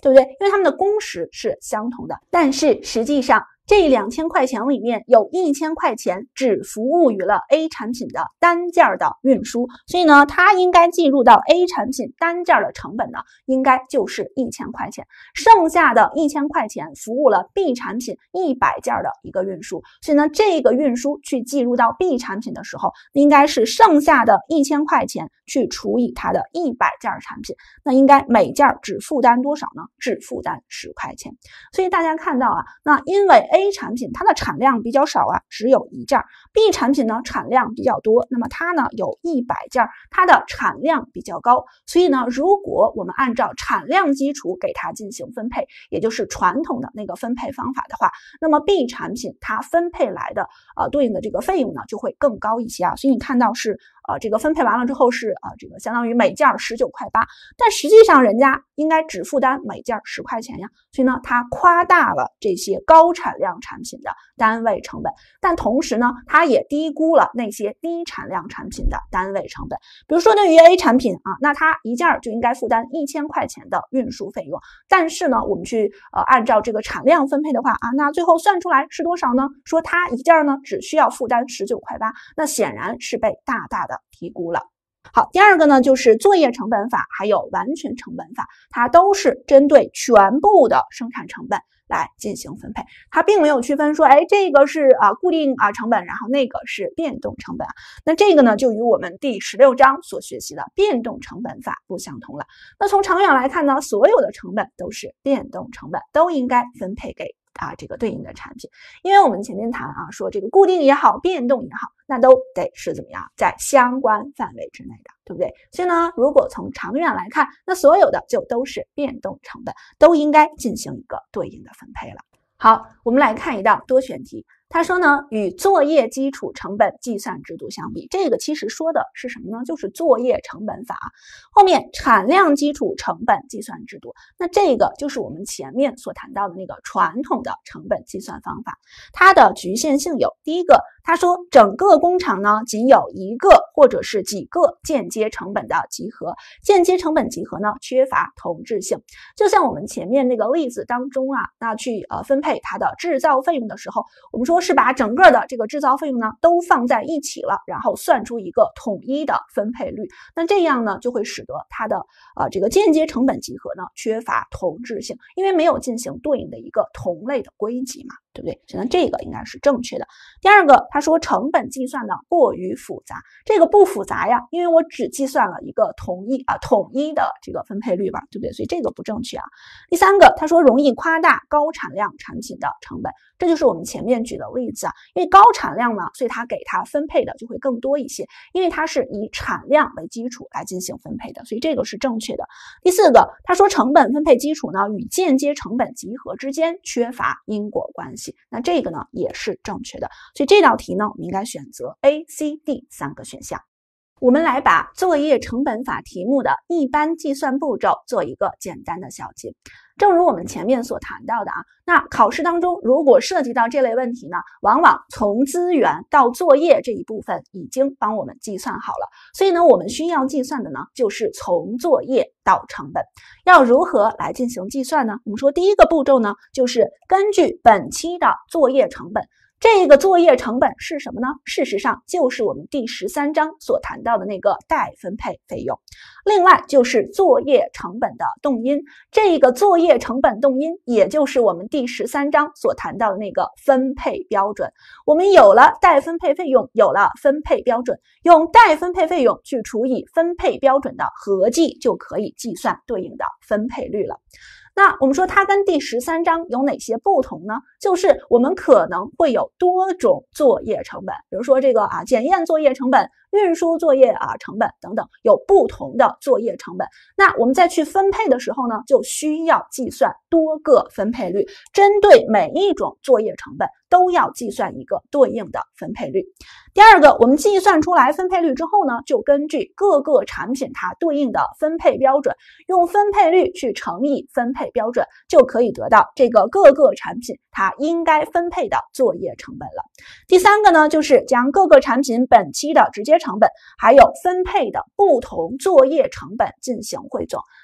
对不对？因为它们的工时是相同的，但是实际上这2000块钱里面有1000块钱只服务于了 A 产品的单件的运输，所以呢，它应该计入到 A 产品单件的成本呢，应该就是1000块钱，剩下的1000块钱服务了 B 产品100件的一个运输，所以呢，这个运输去计入到 B 产品的时候，应该是剩下的1000块钱去除以它的100件产品，那应该每件只负担多少呢？只负担10块钱。所以大家看到啊，那因为 A 产品它的产量比较少啊，只有1件 ，B 产品呢产量比较多，那么它呢有100件，它的产量比较高，所以呢，如果我们按照产量基础给它进行分配，也就是传统的那个分配方法的话，那么 B 产品它分配来的对应的这个费用呢就会更高一些啊，所以你看到是这个分配完了之后是这个相当于每件19.8块，但实际上人家应该只负担每件10块钱呀，所以呢，它夸大了这些高产量产品的单位成本，但同时呢，它也低估了那些低产量产品的单位成本。比如说对于 A 产品啊，那它一件就应该负担1000块钱的运输费用，但是呢，我们去按照这个产量分配的话啊，那最后算出来是多少呢？说它一件呢只需要负担19.8块，那显然是被大大的低估了。好，第二个呢就是作业成本法还有完全成本法，它都是针对全部的生产成本来进行分配，它并没有区分说，哎，这个是固定成本，然后那个是变动成本。那这个呢就与我们第16章所学习的变动成本法不相同了。那从长远来看呢，所有的成本都是变动成本，都应该分配给这个对应的产品，因为我们前面谈说这个固定也好，变动也好，那都得是怎么样，在相关范围之内的，对不对？所以呢，如果从长远来看，那所有的就都是变动成本，都应该进行一个对应的分配了。好，我们来看一道多选题。他说呢，与作业基础成本计算制度相比，这个其实说的是什么呢？就是作业成本法。后面产量基础成本计算制度，那这个就是我们前面所谈到的那个传统的成本计算方法。它的局限性有，第一个，他说整个工厂呢仅有一个或者是几个间接成本的集合，间接成本集合呢缺乏同质性。就像我们前面那个例子当中那去分配它的制造费用的时候，我们说是把整个的这个制造费用呢都放在一起了，然后算出一个统一的分配率，那这样呢就会使得它的这个间接成本集合呢缺乏同质性，因为没有进行对应的一个同类的归集嘛，对不对？所以呢这个应该是正确的。第二个，他说成本计算呢过于复杂，这个不复杂呀，因为我只计算了一个统一的这个分配率吧，对不对？所以这个不正确啊。第三个，他说容易夸大高产量产品的成本，这就是我们前面举的例子因为高产量呢，所以它给它分配的就会更多一些，因为它是以产量为基础来进行分配的，所以这个是正确的。第四个，他说成本分配基础呢与间接成本集合之间缺乏因果关系，那这个呢也是正确的。所以这道题呢，我们应该选择 A、C、D 3个选项。我们来把作业成本法题目的一般计算步骤做一个简单的小结。正如我们前面所谈到的那考试当中如果涉及到这类问题呢，往往从资源到作业这一部分已经帮我们计算好了，所以呢，我们需要计算的呢，就是从作业到成本。要如何来进行计算呢？我们说第一个步骤呢，就是根据本期的作业成本。这个作业成本是什么呢？事实上就是我们第13章所谈到的那个待分配费用。另外就是作业成本的动因，这个作业成本动因也就是我们第13章所谈到的那个分配标准。我们有了待分配费用，有了分配标准，用待分配费用去除以分配标准的合计，就可以计算对应的分配率了。那我们说它跟第13章有哪些不同呢？就是我们可能会有多种作业成本，比如说这个检验作业成本、运输作业成本等等，有不同的作业成本。那我们再去分配的时候呢，就需要计算多个分配率，针对每一种作业成本都要计算一个对应的分配率。第二个，我们计算出来分配率之后呢，就根据各个产品它对应的分配标准，用分配率去乘以分配标准，就可以得到这个各个产品它应该分配的作业成本了。第三个呢，就是将各个产品本期的直接成本还有分配的不同作业成本进行汇总，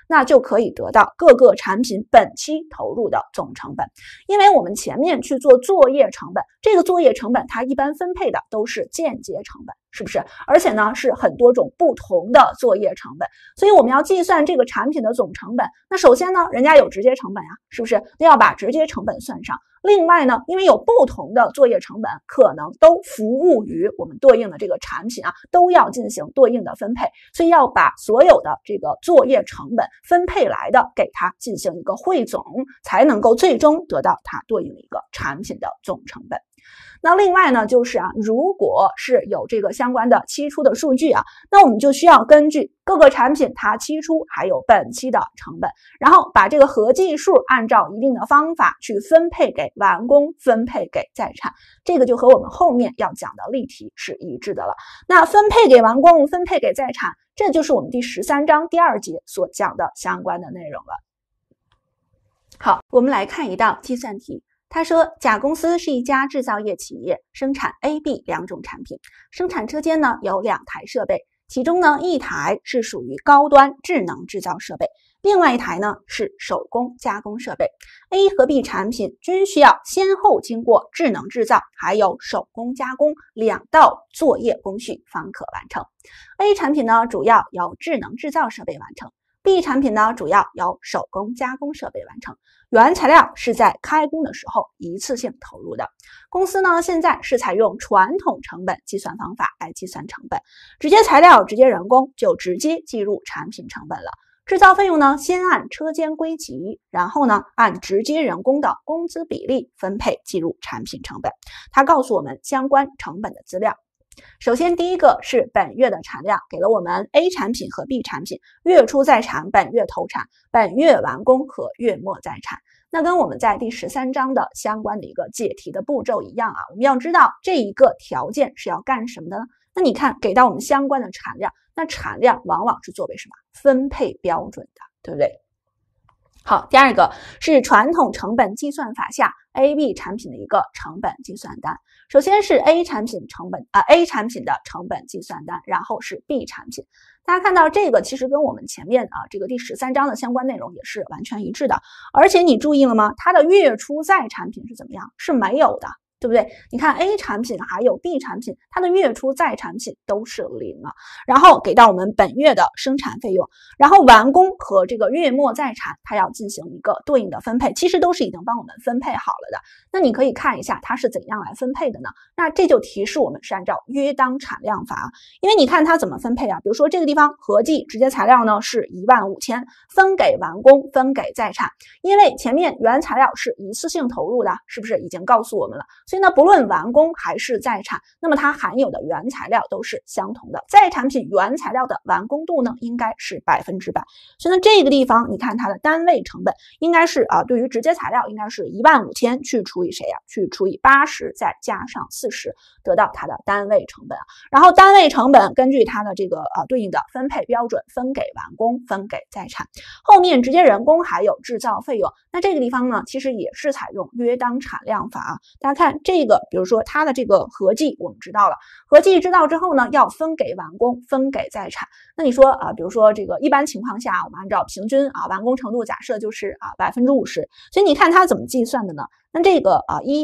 那就可以得到各个产品本期投入的总成本。因为我们前面去做作业成本，这个作业成本它一般分配的都是间接成本，是不是？而且呢是很多种不同的作业成本，所以我们要计算这个产品的总成本。那首先呢，人家有直接成本呀，是不是？那要把直接成本算上。另外呢，因为有不同的作业成本，可能都服务于我们对应的这个产品啊，都要进行对应的分配，所以要把所有的这个作业成本分配来的给它进行一个汇总，才能够最终得到它对应的一个产品的总成本。那另外呢，就是如果是有这个相关的期初的数据那我们就需要根据各个产品它期初还有本期的成本，然后把这个合计数按照一定的方法去分配给完工，分配给在产，这个就和我们后面要讲的例题是一致的了。那分配给完工，分配给在产，这就是我们第13章第2节所讲的相关的内容了。好，我们来看一道计算题。他说，甲公司是一家制造业企业，生产 A、B 2种产品，生产车间呢有2台设备，其中呢1台是属于高端智能制造设备，另外1台呢是手工加工设备。A 和 B 产品均需要先后经过智能制造还有手工加工2道作业工序方可完成。A 产品呢主要由智能制造设备完成，B 产品呢主要由手工加工设备完成。原材料是在开工的时候一次性投入的。公司呢现在是采用传统成本计算方法来计算成本，直接材料、直接人工就直接计入产品成本了。制造费用呢先按车间归集，然后呢按直接人工的工资比例分配计入产品成本。它告诉我们相关成本的资料。首先第一个是本月的产量，给了我们 A 产品和 B 产品月初在产、本月投产、本月完工和月末在产。那跟我们在第13章的相关的一个解题的步骤一样我们要知道这一个条件是要干什么的呢？那你看给到我们相关的产量，那产量往往是作为什么？分配标准的，对不对？好，第二个是传统成本计算法下 A、B 产品的一个成本计算单。首先是 A 产品A 产品的成本计算单，然后是 B 产品。大家看到这个其实跟我们前面这个第13章的相关内容也是完全一致的，而且你注意了吗？它的月初在产品是怎么样？是没有的。对不对？你看 A 产品还有 B 产品，它的月初在产品都是0然后给到我们本月的生产费用，然后完工和这个月末在产，它要进行一个对应的分配，其实都是已经帮我们分配好了的。那你可以看一下它是怎样来分配的呢？那这就提示我们是按照约当产量法，因为你看它怎么分配比如说这个地方合计直接材料呢是15000，分给完工，分给在产，因为前面原材料是一次性投入的，是不是已经告诉我们了？所以呢，不论完工还是在产，那么它含有的原材料都是相同的。在产品原材料的完工度呢，应该是100%。所以呢，这个地方你看它的单位成本应该是对于直接材料应该是15000去除以谁去除以80，再加上40，得到它的单位成本。然后单位成本根据它的这个对应的分配标准，分给完工，分给在产。后面直接人工还有制造费用，那这个地方呢，其实也是采用约当产量法大家看这个，比如说它的这个合计我们知道了，合计知道之后呢，要分给完工，分给在产。那你说比如说这个一般情况下，我们按照平均完工程度假设就是50%，所以你看它怎么计算的呢？那这个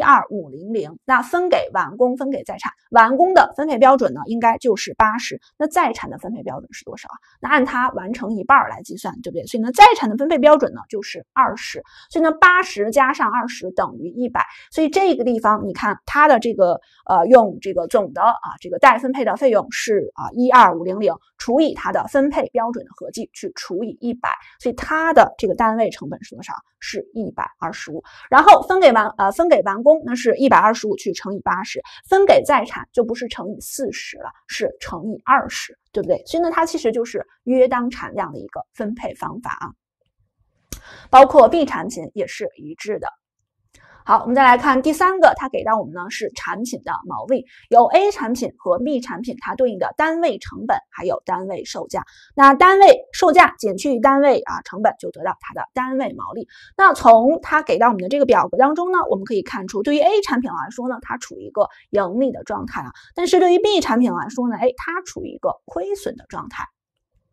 12500，那分给完工，分给在产，完工的分配标准呢，应该就是80，那在产的分配标准是多少那按它完成一半来计算，对不对？所以呢，在产的分配标准呢就是20，所以呢80加上20等于100，所以这个地方你看它的这个用这个总的这个待分配的费用是12500除以它的分配标准的合计去除以100，所以它的这个单位成本是多少？是125。然后分给完工那是125去乘以80，分给在产就不是乘以40了，是乘以20，对不对？所以呢，它其实就是约当产量的一个分配方法包括 B 产品也是一致的。好，我们再来看第3个，它给到我们呢是产品的毛利，有 A 产品和 B 产品它对应的单位成本还有单位售价。那单位售价减去单位成本，就得到它的单位毛利。那从它给到我们的这个表格当中呢，我们可以看出，对于 A 产品来说呢，它处于一个盈利的状态但是对于 B 产品来说呢，它处于一个亏损的状态。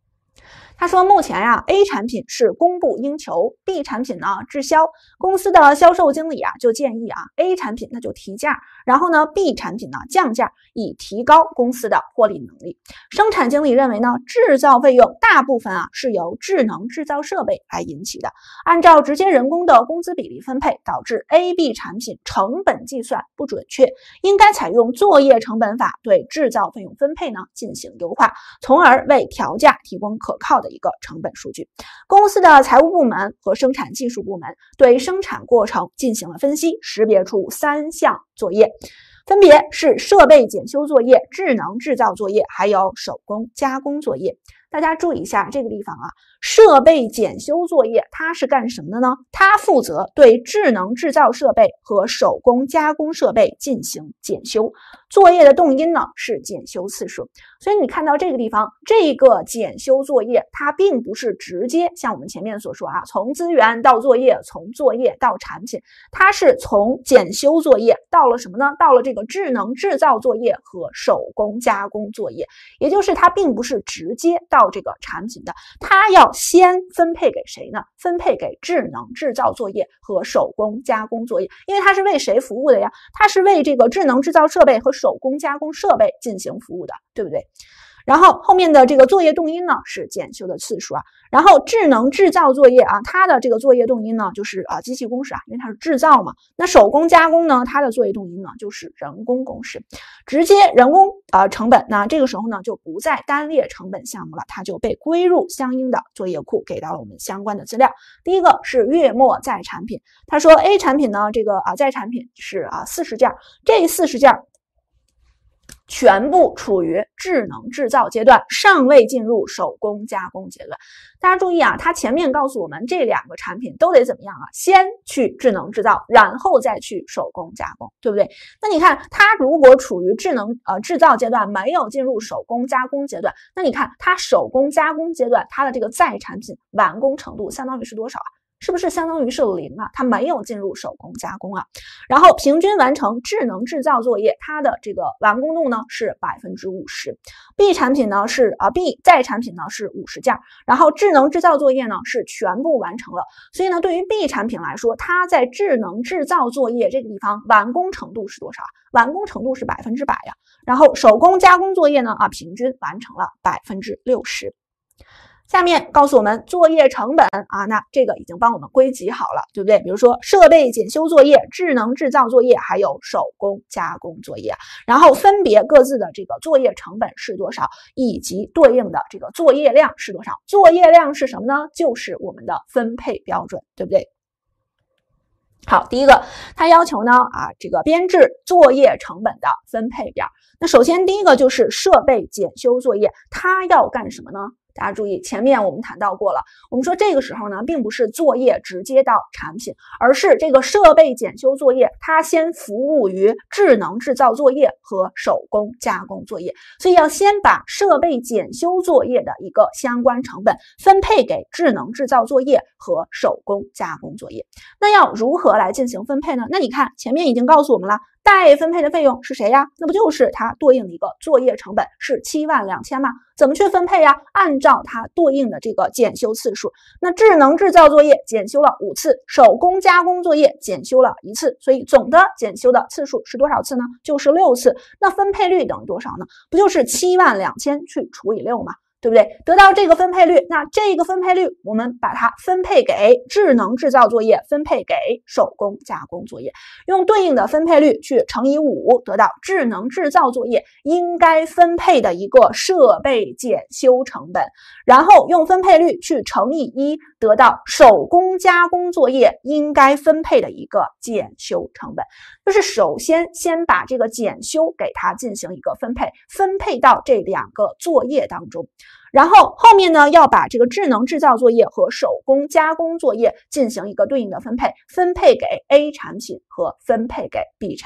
他说目前呀，A 产品是供不应求 ，B 产品呢滞销，公司的销售经理啊就建议啊 A 产品那就提价，然后呢 B 产品呢降价，以提高公司的获利能力。生产经理认为呢，制造费用大部分啊是由智能制造设备来引起的，按照直接人工的工资比例分配，导致 A、B 产品成本计算不准确，应该采用作业成本法对制造费用分配呢进行优化，从而为调价提供可靠的一个成本数据。公司的财务部门和生产技术部门对生产过程进行了分析，识别出3项作业，分别是设备检修作业、智能制造作业，还有手工加工作业。大家注意一下这个地方啊，设备检修作业它是干什么的呢？它负责对智能制造设备和手工加工设备进行检修，作业的动因呢是检修次数。所以你看到这个地方，这个检修作业它并不是直接像我们前面所说啊，从资源到作业，从作业到产品，它是从检修作业到了什么呢？到了这个智能制造作业和手工加工作业，也就是它并不是直接到这个产品的，它要先分配给谁呢？分配给智能制造作业和手工加工作业，因为它是为谁服务的呀？它是为这个智能制造设备和手工加工设备进行服务的，对不对？然后后面的这个作业动因呢是检修的次数啊，然后智能制造作业啊，它的这个作业动因呢就是机器工时啊，因为它是制造嘛。那手工加工呢，它的作业动因呢就是人工工时，直接人工成本，那这个时候呢就不在单列成本项目了，它就被归入相应的作业库，给到了我们相关的资料。第一个是月末在产品，他说 A 产品呢这个在产品是40件，这40件全部处于智能制造阶段，尚未进入手工加工阶段。大家注意啊，它前面告诉我们这2个产品都得怎么样啊？先去智能制造，然后再去手工加工，对不对？那你看它如果处于智能制造阶段，没有进入手工加工阶段，那你看它手工加工阶段它的这个在产品完工程度相当于是多少啊？是不是相当于是0啊？它没有进入手工加工啊。然后平均完成智能制造作业，它的这个完工度呢是50%。B 产品呢是B 在产品呢是50件，然后智能制造作业呢是全部完成了。所以呢，对于 B 产品来说，它在智能制造作业这个地方完工程度是多少？完工程度是100%呀。然后手工加工作业呢平均完成了60%。下面告诉我们作业成本那这个已经帮我们归集好了，对不对？比如说设备检修作业、智能制造作业，还有手工加工作业，然后分别各自的这个作业成本是多少，以及对应的这个作业量是多少。作业量是什么呢？就是我们的分配标准，对不对？好，第一个，它要求呢这个编制作业成本的分配表。那首先第一个就是设备检修作业，它要干什么呢？大家注意，前面我们谈到过了，我们说这个时候呢，并不是作业直接到产品，而是这个设备检修作业，它先服务于智能制造作业和手工加工作业，所以要先把设备检修作业的一个相关成本分配给智能制造作业和手工加工作业。那要如何来进行分配呢？那你看前面已经告诉我们了，待分配的费用是谁呀？那不就是它对应的一个作业成本是72000吗？怎么去分配呀？按照它对应的这个检修次数，那智能制造作业检修了5次，手工加工作业检修了1次，所以总的检修的次数是多少次呢？就是6次。那分配率等于多少呢？不就是72000去除以6吗？对不对？得到这个分配率，那这个分配率我们把它分配给智能制造作业，分配给手工加工作业，用对应的分配率去乘以5，得到智能制造作业应该分配的一个设备检修成本，然后用分配率去乘以1，得到手工加工作业应该分配的一个检修成本。就是首先把这个检修给它进行一个分配，分配到这2个作业当中。然后后面呢，要把这个智能制造作业和手工加工作业进行一个对应的分配，分配给 A 产品和分配给 B 产品。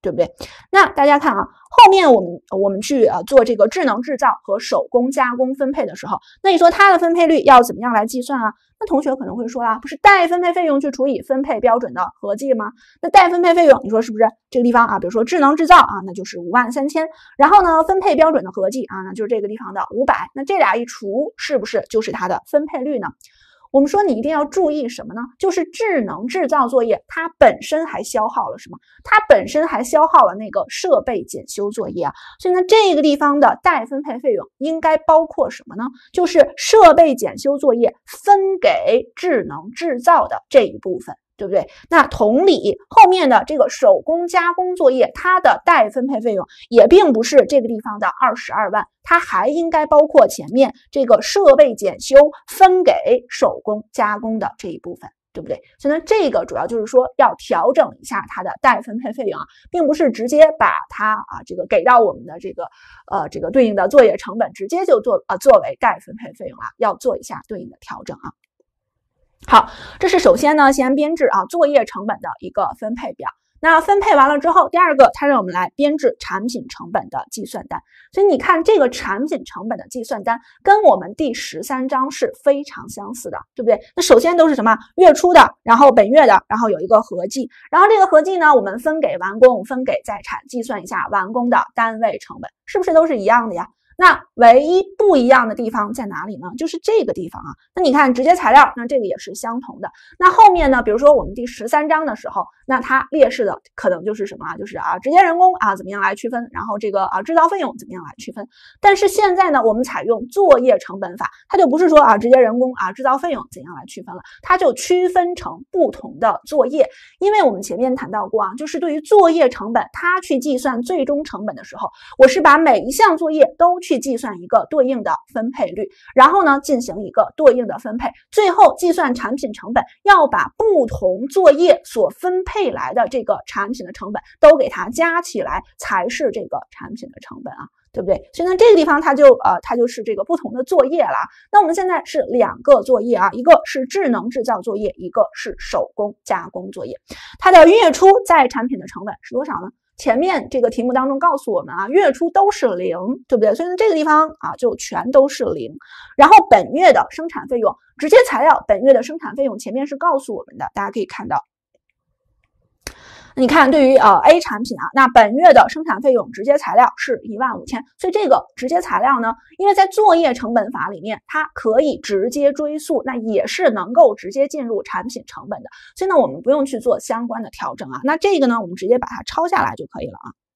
对不对？那大家看啊，后面我们去做这个智能制造和手工加工分配的时候，那你说它的分配率要怎么样来计算啊？那同学可能会说啊，不是代分配费用去除以分配标准的合计吗？那代分配费用，你说是不是这个地方啊？比如说智能制造啊，那就是53000，然后呢，分配标准的合计啊，那就是这个地方的500，那这俩一除，是不是就是它的分配率呢？我们说你一定要注意什么呢？就是智能制造作业它本身还消耗了什么？它本身还消耗了那个设备检修作业啊。所以呢，这个地方的代分配费用应该包括什么呢？就是设备检修作业分给智能制造的这一部分。对不对？那同理，后面的这个手工加工作业，它的代分配费用也并不是这个地方的22万，它还应该包括前面这个设备检修分给手工加工的这一部分，对不对？所以呢，这个主要就是说要调整一下它的代分配费用啊，并不是直接把它这个给到我们的这个对应的作业成本直接就作为代分配费用啊，要做一下对应的调整啊。好，这是首先呢，先编制作业成本的一个分配表。那分配完了之后，第二个它让我们来编制产品成本的计算单。所以你看这个产品成本的计算单跟我们第13章是非常相似的，对不对？那首先都是什么？月初的，然后本月的，然后有一个合计，然后这个合计呢，我们分给完工，分给在产，计算一下完工的单位成本，是不是都是一样的呀？那唯一不一样的地方在哪里呢？就是这个地方啊。那你看直接材料，那这个也是相同的。那后面呢，比如说我们第13章的时候，那它列示的可能就是什么就是直接人工怎么样来区分，然后这个制造费用怎么样来区分。但是现在呢，我们采用作业成本法，它就不是说直接人工制造费用怎样来区分了，它就区分成不同的作业。因为我们前面谈到过就是对于作业成本，它去计算最终成本的时候，我是把每一项作业都去计算一个对应的分配率，然后呢进行一个对应的分配，最后计算产品成本，要把不同作业所分配来的这个产品的成本都给它加起来，才是这个产品的成本啊，对不对？所以呢，这个地方它就是这个不同的作业了。那我们现在是2个作业一个是智能制造作业，一个是手工加工作业。它的月初在产品的成本是多少呢？前面这个题目当中告诉我们月初都是0，对不对？所以呢，这个地方就全都是0。然后本月的生产费用，直接材料本月的生产费用前面是告诉我们的，大家可以看到。你看，对于A 产品那本月的生产费用直接材料是15000，所以这个直接材料呢，因为在作业成本法里面，它可以直接追溯，那也是能够直接进入产品成本的，所以呢，我们不用去做相关的调整那这个呢，我们直接把它抄下来就可以了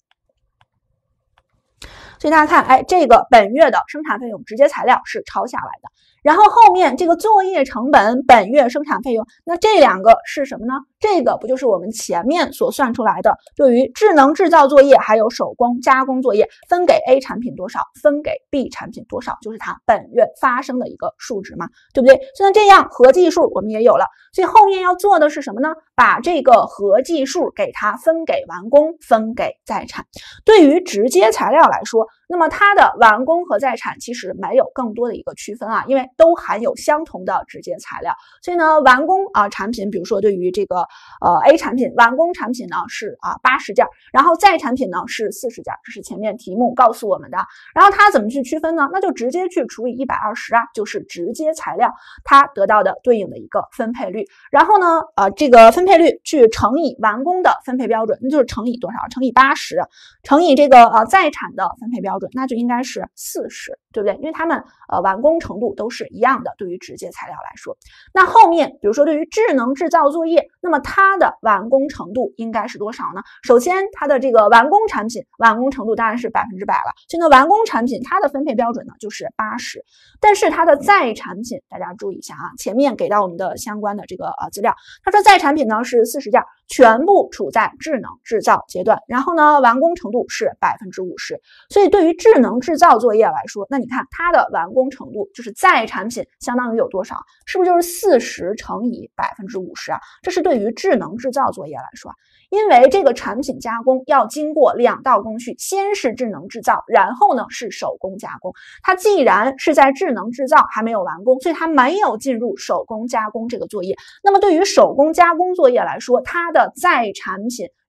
所以大家看，这个本月的生产费用直接材料是抄下来的。然后后面这个作业成本本月生产费用，那这2个是什么呢？这个不就是我们前面所算出来的，对于智能制造作业还有手工加工作业分给 A 产品多少，分给 B 产品多少，就是它本月发生的一个数值嘛，对不对？所以这样合计数我们也有了，所以后面要做的是什么呢？把这个合计数给它分给完工，分给在产。对于直接材料来说，那么它的完工和在产其实没有更多的一个区分因为都含有相同的直接材料，所以呢，完工产品，比如说对于这个A 产品，完工产品呢是80件，然后在产品呢是40件，这是前面题目告诉我们的。然后它怎么去区分呢？那就直接去除以120就是直接材料它得到的对应的一个分配率。然后呢，这个分配率去乘以完工的分配标准，那就是乘以多少？乘以80，乘以这个在产的分配标准，那就应该是40，对不对？因为它们完工程度都是一样的，对于直接材料来说。那后面比如说对于智能制造作业，那么它的完工程度应该是多少呢？首先它的这个完工产品完工程度当然是100%了，所以呢完工产品它的分配标准呢就是80，但是它的在产品大家注意一下前面给到我们的相关的这个资料，它说在产品呢是40件，全部处在智能制造阶段，然后呢完工程度是50%，所以对于智能制造作业来说，那你看它的完工程度就是在产品相当于有多少？是不是就是40乘以50%这是对于智能制造作业来说，因为这个产品加工要经过2道工序，先是智能制造，然后呢是手工加工。它既然是在智能制造还没有完工，所以它没有进入手工加工这个作业。那么对于手工加工作业来说，它的在产品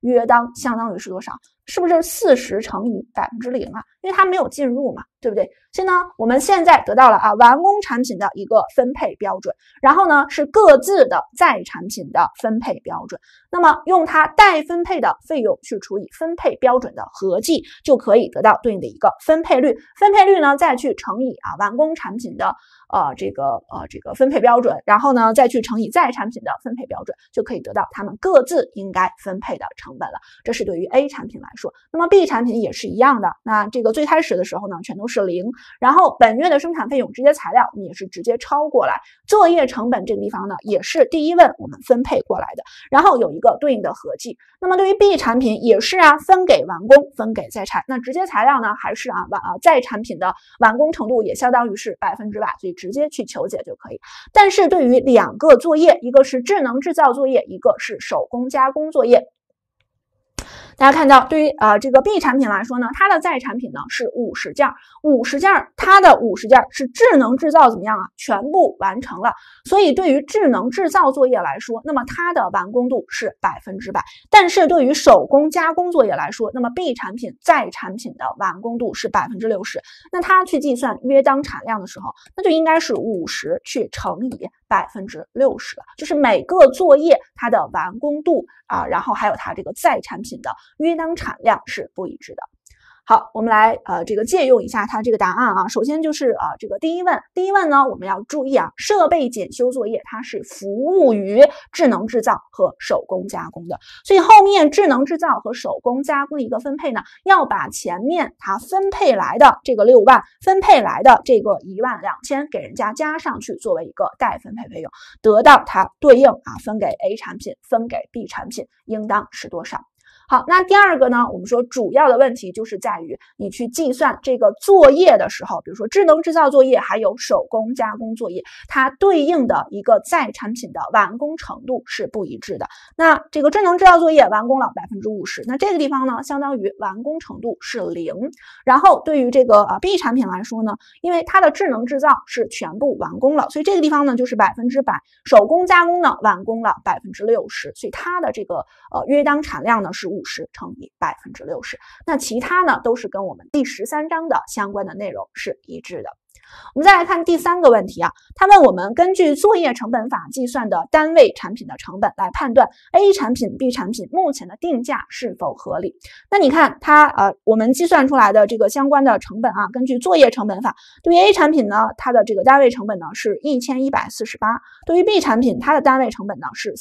约当相当于是多少？是不是40乘以0%啊？因为它没有进入嘛，对不对？所以呢，我们现在得到了完工产品的一个分配标准，然后呢是各自的在产品的分配标准。那么用它待分配的费用去除以分配标准的合计，就可以得到对应的一个分配率。分配率呢再去乘以完工产品的这个分配标准，然后呢再去乘以在产品的分配标准，就可以得到他们各自应该分配的成本了。这是对于 A 产品来说。那么 B 产品也是一样的，那这个最开始的时候呢全都是0，然后本月的生产费用直接材料我们也是直接抄过来，作业成本这个地方呢也是第一问我们分配过来的，然后有一个对应的合计。那么对于 B 产品也是分给完工分给在产，那直接材料呢还是在产品的完工程度也相当于是100%，所以直接去求解就可以。但是对于两个作业，一个是智能制造作业，一个是手工加工作业，大家看到，对于这个 B 产品来说呢，它的在产品呢是50件，50件，它的50件是智能制造怎么样全部完成了。所以对于智能制造作业来说，那么它的完工度是100%。但是对于手工加工作业来说，那么 B 产品在产品的完工度是60%。那它去计算约当产量的时候，那就应该是50去乘以60%了，就是每个作业它的完工度然后还有它这个在产品的约当产量是不一致的。好，我们来这个借用一下它这个答案首先就是这个第一问呢，我们要注意设备检修作业它是服务于智能制造和手工加工的，所以后面智能制造和手工加工的一个分配呢，要把前面它分配来的这个6万，分配来的这个12000给人家加上去作为一个待分配费用，得到它对应分给 A 产品分给 B 产品应当是多少。好，那第二个呢，我们说主要的问题就是在于你去计算这个作业的时候，比如说智能制造作业还有手工加工作业，它对应的一个在产品的完工程度是不一致的。那这个智能制造作业完工了50%，那这个地方呢相当于完工程度是0。然后对于这个B 产品来说呢，因为它的智能制造是全部完工了，所以这个地方呢就是100%，手工加工呢完工了60%，所以它的这个约当产量呢是50乘以60%。那其他呢都是跟我们第13章的相关的内容是一致的。我们再来看第3个问题他问我们根据作业成本法计算的单位产品的成本来判断 A 产品 B 产品目前的定价是否合理。那你看它我们计算出来的这个相关的成本根据作业成本法，对于 A 产品呢，它的这个单位成本呢是1148，对于 B 产品它的单位成本呢是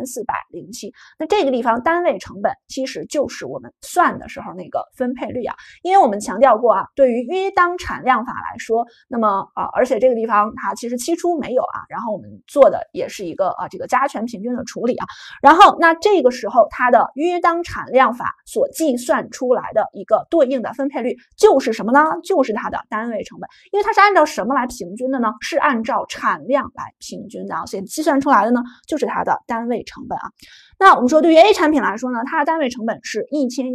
3407。那这个地方单位成本其实就是我们算的时候那个分配率因为我们强调过对于约当产量法来说，那么而且这个地方它其实期初没有然后我们做的也是一个这个加权平均的处理然后那这个时候它的约当产量法所计算出来的一个对应的分配率就是什么呢？就是它的单位成本。因为它是按照什么来平均的呢？是按照产量来平均的所以计算出来的呢就是它的单位成本那我们说对于 A 产品来说呢，它的单位成本是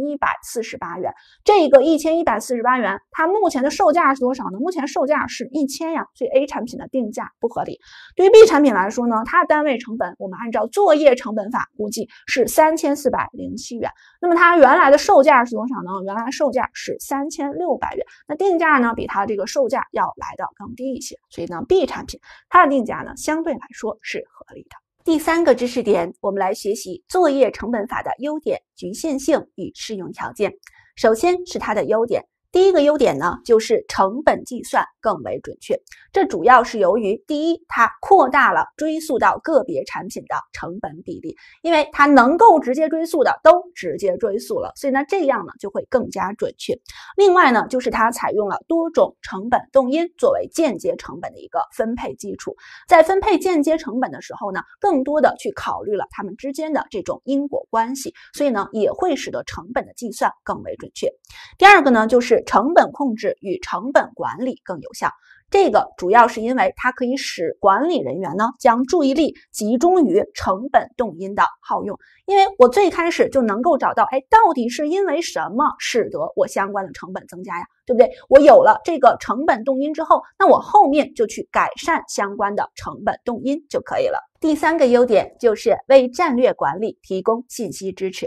1148元，这个1148元它目前的售价是多少呢？目前售价是1000所以 A 产品的定价不合理。对于 B 产品来说呢，它的单位成本我们按照作业成本法估计是3407元，那么它原来的售价是多少呢？原来售价是3600元，那定价呢比它这个售价要来的更低一些，所以呢 B 产品它的定价呢相对来说是合理的。第3个知识点，我们来学习作业成本法的优点、局限性与适用条件。首先是它的优点。第一个优点呢，就是成本计算更为准确。这主要是由于第一，它扩大了追溯到个别产品的成本比例，因为它能够直接追溯的都直接追溯了，所以呢这样呢就会更加准确。另外呢，就是它采用了多种成本动因作为间接成本的一个分配基础，在分配间接成本的时候呢，更多的去考虑了它们之间的这种因果关系，所以呢也会使得成本的计算更为准确。第二个呢，就是成本控制与成本管理更有效。这个主要是因为它可以使管理人员呢将注意力集中于成本动因的耗用，因为我最开始就能够找到到底是因为什么使得我相关的成本增加呀，对不对？我有了这个成本动因之后，那我后面就去改善相关的成本动因就可以了。第3个优点就是为战略管理提供信息支持。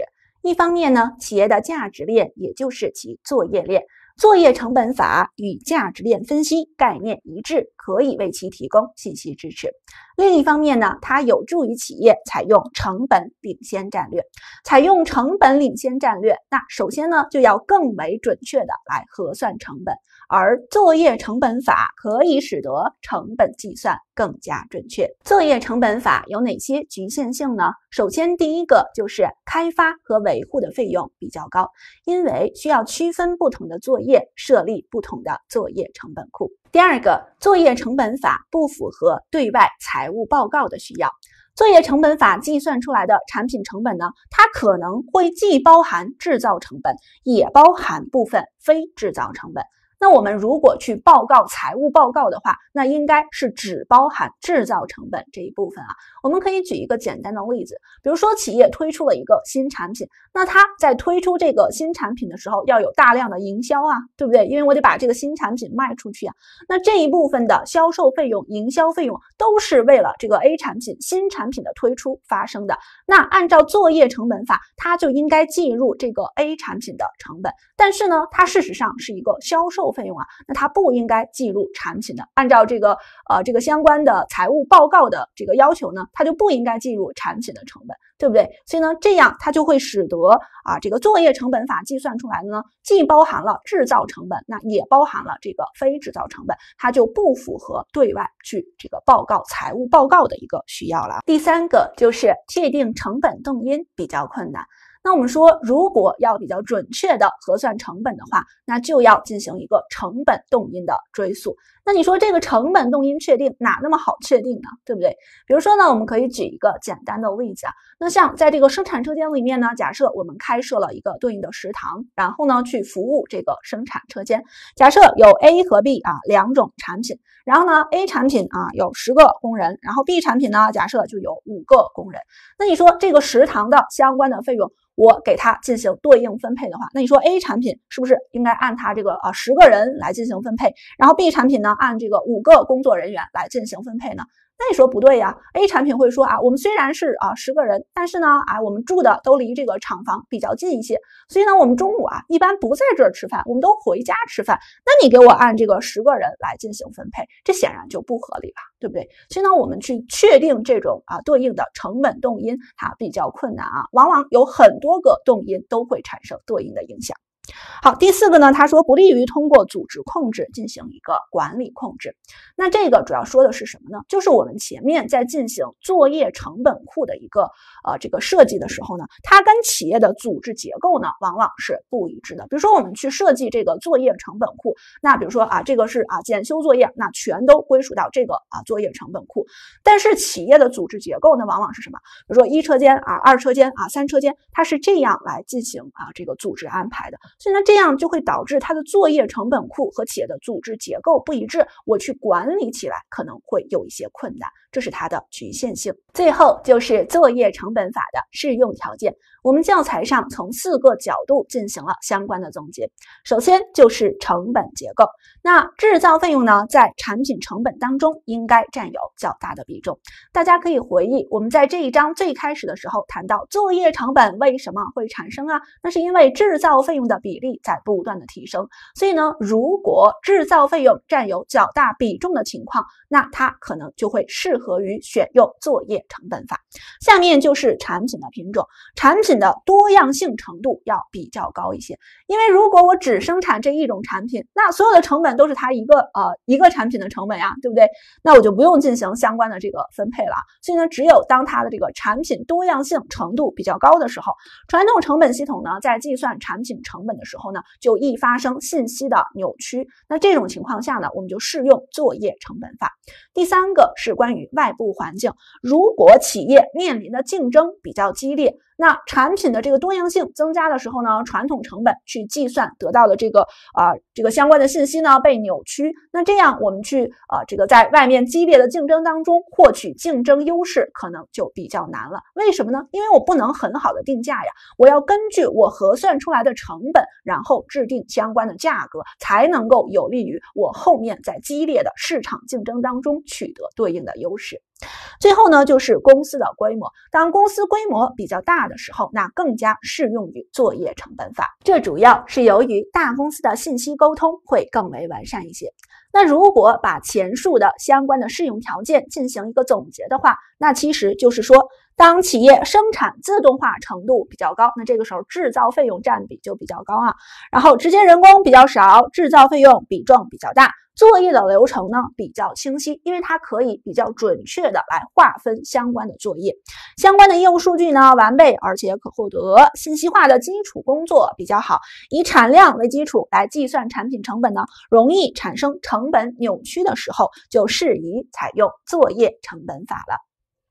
一方面呢，企业的价值链也就是其作业链，作业成本法与价值链分析概念一致，可以为其提供信息支持。另一方面呢，它有助于企业采用成本领先战略。采用成本领先战略，那首先呢，就要更为准确的来核算成本，而作业成本法可以使得成本计算更加准确。作业成本法有哪些局限性呢？首先，第一个就是开发和维护的费用比较高，因为需要区分不同的作业，设立不同的作业成本库。第二个，作业成本法不符合对外财务报告的需要。作业成本法计算出来的产品成本呢，它可能会既包含制造成本，也包含部分非制造成本。那我们如果去报告财务报告的话，那应该是只包含制造成本这一部分啊。我们可以举一个简单的例子，比如说企业推出了一个新产品，那它在推出这个新产品的时候要有大量的营销啊，对不对？因为我得把这个新产品卖出去啊。那这一部分的销售费用、营销费用都是为了这个 A 产品、新产品的推出发生的。那按照作业成本法，它就应该计入这个 A 产品的成本，但是呢，它事实上是一个销售费用啊，那它不应该计入产品的。按照这个相关的财务报告的这个要求呢，它就不应该计入产品的成本，对不对？所以呢，这样它就会使得这个作业成本法计算出来的呢，既包含了制造成本，那也包含了这个非制造成本，它就不符合对外去这个报告财务报告的一个需要了。第三个就是确定成本动因比较困难。那我们说，如果要比较准确的核算成本的话，那就要进行一个成本动因的追溯。那你说这个成本动因确定哪那么好确定呢？对不对？比如说呢，我们可以举一个简单的例子啊。那像在这个生产车间里面呢，假设我们开设了一个对应的食堂，然后呢去服务这个生产车间。假设有 A 和 B 两种产品，然后呢 A 产品有10个工人，然后 B 产品呢假设就有5个工人。那你说这个食堂的相关的费用，我给它进行对应分配的话，那你说 A 产品是不是应该按它这个10个人来进行分配，然后 B 产品呢按这个5个工作人员来进行分配呢？那你说不对呀 ，A 产品会说我们虽然是10个人，但是呢我们住的都离这个厂房比较近一些，所以呢我们中午一般不在这儿吃饭，我们都回家吃饭。那你给我按这个10个人来进行分配，这显然就不合理了，对不对？所以呢我们去确定这种对应的成本动因，它比较困难往往有很多个动因都会产生对应的影响。好，第四个呢，他说不利于通过组织控制进行一个管理控制。那这个主要说的是什么呢？就是我们前面在进行作业成本库的一个这个设计的时候呢，它跟企业的组织结构呢往往是不一致的。比如说我们去设计这个作业成本库，那比如说这个是检修作业，那全都归属到这个作业成本库。但是企业的组织结构呢往往是什么？比如说1车间2车间3车间，它是这样来进行这个组织安排的。所以呢，这样就会导致它的作业成本库和企业的组织结构不一致，我去管理起来可能会有一些困难，这是它的局限性。最后就是作业成本法的适用条件，我们教材上从4个角度进行了相关的总结。首先就是成本结构，那制造费用呢，在产品成本当中应该占有较大的比重。大家可以回忆，我们在这一章最开始的时候谈到作业成本为什么会产生那是因为制造费用的比例在不断的提升，所以呢，如果制造费用占有较大比重的情况，那它可能就会适合于选用作业成本法。下面就是产品的品种，产品的多样性程度要比较高一些，因为如果我只生产这一种产品，那所有的成本都是它一个产品的成本对不对？那我就不用进行相关的这个分配了。所以呢，只有当它的这个产品多样性程度比较高的时候，传统成本系统呢在计算产品成本的时候呢，就易发生信息的扭曲。那这种情况下呢，我们就适用作业成本法。第三个是关于外部环境，如果企业面临的竞争比较激烈，那产品的这个多样性增加的时候呢，传统成本去计算得到的这个相关的信息呢被扭曲，那这样我们去在外面激烈的竞争当中获取竞争优势可能就比较难了。为什么呢？因为我不能很好的定价呀，我要根据我核算出来的成本，然后制定相关的价格，才能够有利于我后面在激烈的市场竞争当中取得对应的优势。 最后呢，就是公司的规模。当公司规模比较大的时候，那更加适用于作业成本法。这主要是由于大公司的信息沟通会更为完善一些。那如果把前述的相关的适用条件进行一个总结的话，那其实就是说，当企业生产自动化程度比较高，那这个时候制造费用占比就比较高啊。然后直接人工比较少，制造费用比重比较大，作业的流程呢比较清晰，因为它可以比较准确的来划分相关的作业，相关的业务数据呢完备而且可获得，信息化的基础工作比较好，以产量为基础来计算产品成本呢，容易产生成本扭曲的时候，就适宜采用作业成本法了。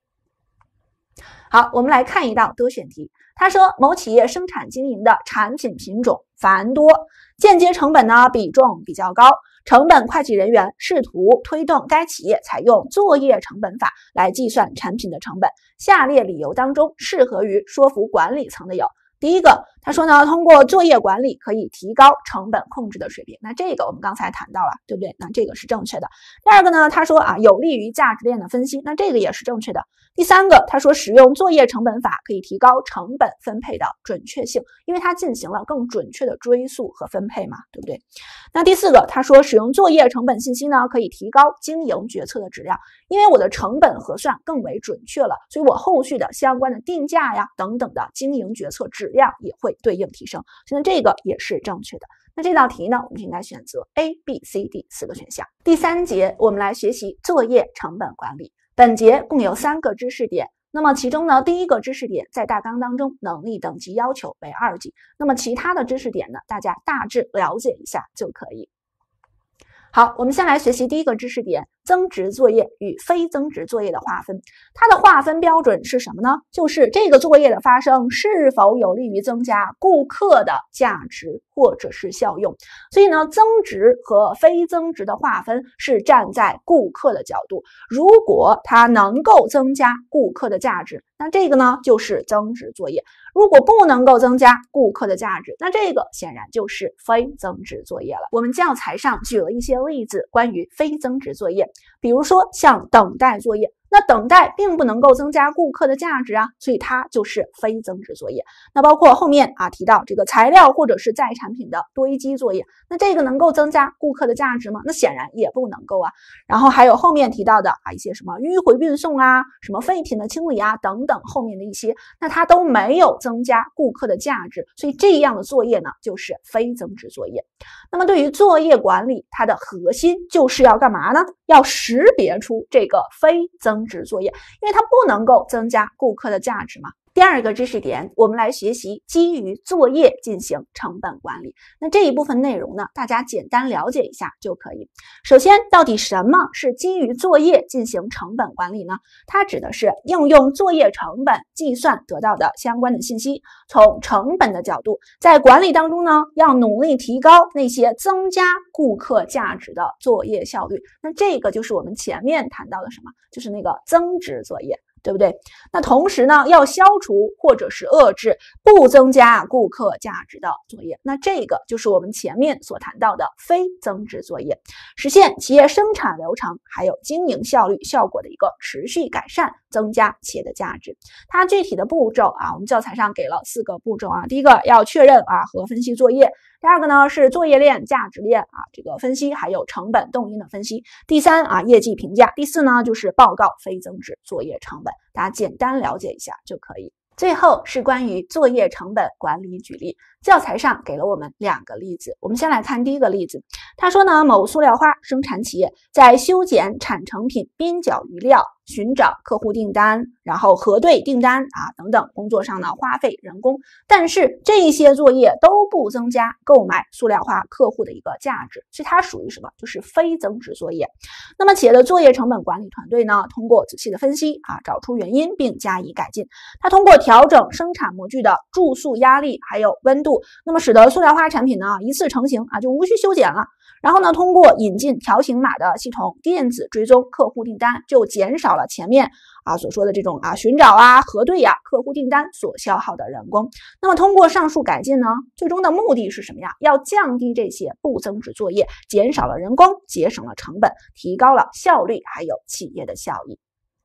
好，我们来看一道多选题。他说，某企业生产经营的产品品种繁多，间接成本呢比重比较高，成本会计人员试图推动该企业采用作业成本法来计算产品的成本。下列理由当中适合于说服管理层的有：第一个，他说呢，通过作业管理可以提高成本控制的水平，那这个我们刚才谈到了，对不对？那这个是正确的。第二个呢，他说有利于价值链的分析，那这个也是正确的。第三个，他说使用作业成本法可以提高成本分配的准确性，因为它进行了更准确的追溯和分配嘛，对不对？那第四个，他说使用作业成本信息呢，可以提高经营决策的质量，因为我的成本核算更为准确了，所以我后续的相关的定价呀等等的经营决策质量也会对应提升，现在这个也是正确的。那这道题呢，我们应该选择 A、B、C、D 4个选项。第三节我们来学习作业成本管理。本节共有3个知识点，那么其中呢，第一个知识点在大纲当中能力等级要求为2级，那么其他的知识点呢，大家大致了解一下就可以。好，我们先来学习第一个知识点，增值作业与非增值作业的划分。它的划分标准是什么呢？就是这个作业的发生是否有利于增加顾客的价值或者是效用。所以呢，增值和非增值的划分是站在顾客的角度，如果它能够增加顾客的价值，那这个呢就是增值作业；如果不能够增加顾客的价值，那这个显然就是非增值作业了。我们教材上举了一些例子关于非增值作业，比如说像等待作业，那等待并不能够增加顾客的价值啊，所以它就是非增值作业。那包括后面提到这个材料或者是在产品的堆积作业，那这个能够增加顾客的价值吗？那显然也不能够啊。然后还有后面提到的一些什么迂回运送啊，什么废品的清理啊等等，后面的一些，那它都没有增加顾客的价值，所以这样的作业呢就是非增值作业。那么对于作业管理，它的核心就是要干嘛呢？要识别出这个非增值作业，因为它不能够增加顾客的价值嘛。第二个知识点，我们来学习基于作业进行成本管理。那这一部分内容呢，大家简单了解一下就可以。首先，到底什么是基于作业进行成本管理呢？它指的是应用作业成本计算得到的相关的信息，从成本的角度，在管理当中呢，要努力提高那些增加顾客价值的作业效率。那这个就是我们前面谈到的什么？就是那个增值作业。对不对？那同时呢，要消除或者是遏制不增加顾客价值的作业，那这个就是我们前面所谈到的非增值作业，实现企业生产流程还有经营效率效果的一个持续改善，增加企业的价值。它具体的步骤我们教材上给了4个步骤第一个要确认和分析作业，第二个呢是作业链、价值链这个分析，还有成本动因的分析，第3业绩评价，第4呢就是报告非增值作业成本。大家简单了解一下就可以。最后是关于作业成本管理举例，教材上给了我们2个例子。我们先来看第一个例子，他说呢，某塑料花生产企业在修剪产成品边角余料、寻找客户订单，然后核对订单等等工作上呢花费人工，但是这些作业都不增加购买塑料花客户的一个价值，所以它属于什么？就是非增值作业。那么企业的作业成本管理团队呢，通过仔细的分析找出原因并加以改进。它通过调整生产模具的注塑压力还有温度，那么使得塑料花产品呢一次成型就无需修剪了。然后呢，通过引进条形码的系统，电子追踪客户订单，就减少了前面所说的这种寻找核对客户订单所消耗的人工。那么通过上述改进呢，最终的目的是什么呀？要降低这些不增值作业，减少了人工，节省了成本，提高了效率，还有企业的效益。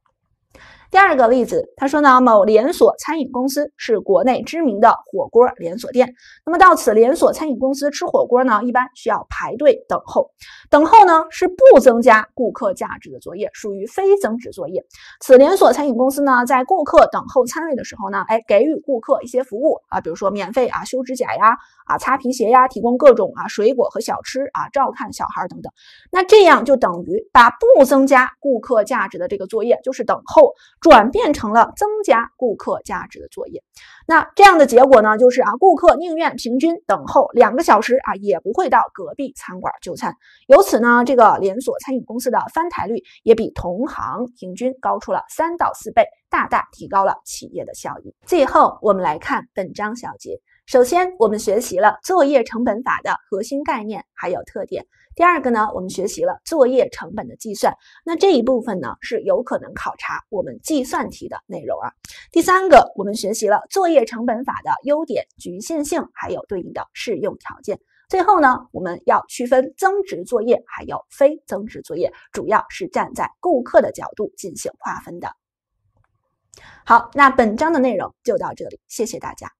第二个例子，他说呢，某连锁餐饮公司是国内知名的火锅连锁店。那么到此连锁餐饮公司吃火锅呢，一般需要排队等候。等候呢是不增加顾客价值的作业，属于非增值作业。此连锁餐饮公司呢，在顾客等候餐位的时候呢，给予顾客一些服务啊，比如说免费修指甲呀，擦皮鞋呀，提供各种水果和小吃照看小孩等等。那这样就等于把不增加顾客价值的这个作业，就是等候，转变成了增加顾客价值的作业。那这样的结果呢，就是顾客宁愿平均等候2个小时也不会到隔壁餐馆就餐。由此呢，这个连锁餐饮公司的翻台率也比同行平均高出了3到4倍，大大提高了企业的效益。最后我们来看本章小结。首先我们学习了作业成本法的核心概念还有特点。第二个呢，我们学习了作业成本的计算，那这一部分呢是有可能考察我们计算题的内容第三个，我们学习了作业成本法的优点、局限性还有对应的适用条件。最后呢，我们要区分增值作业还有非增值作业，主要是站在顾客的角度进行划分的。好，那本章的内容就到这里，谢谢大家。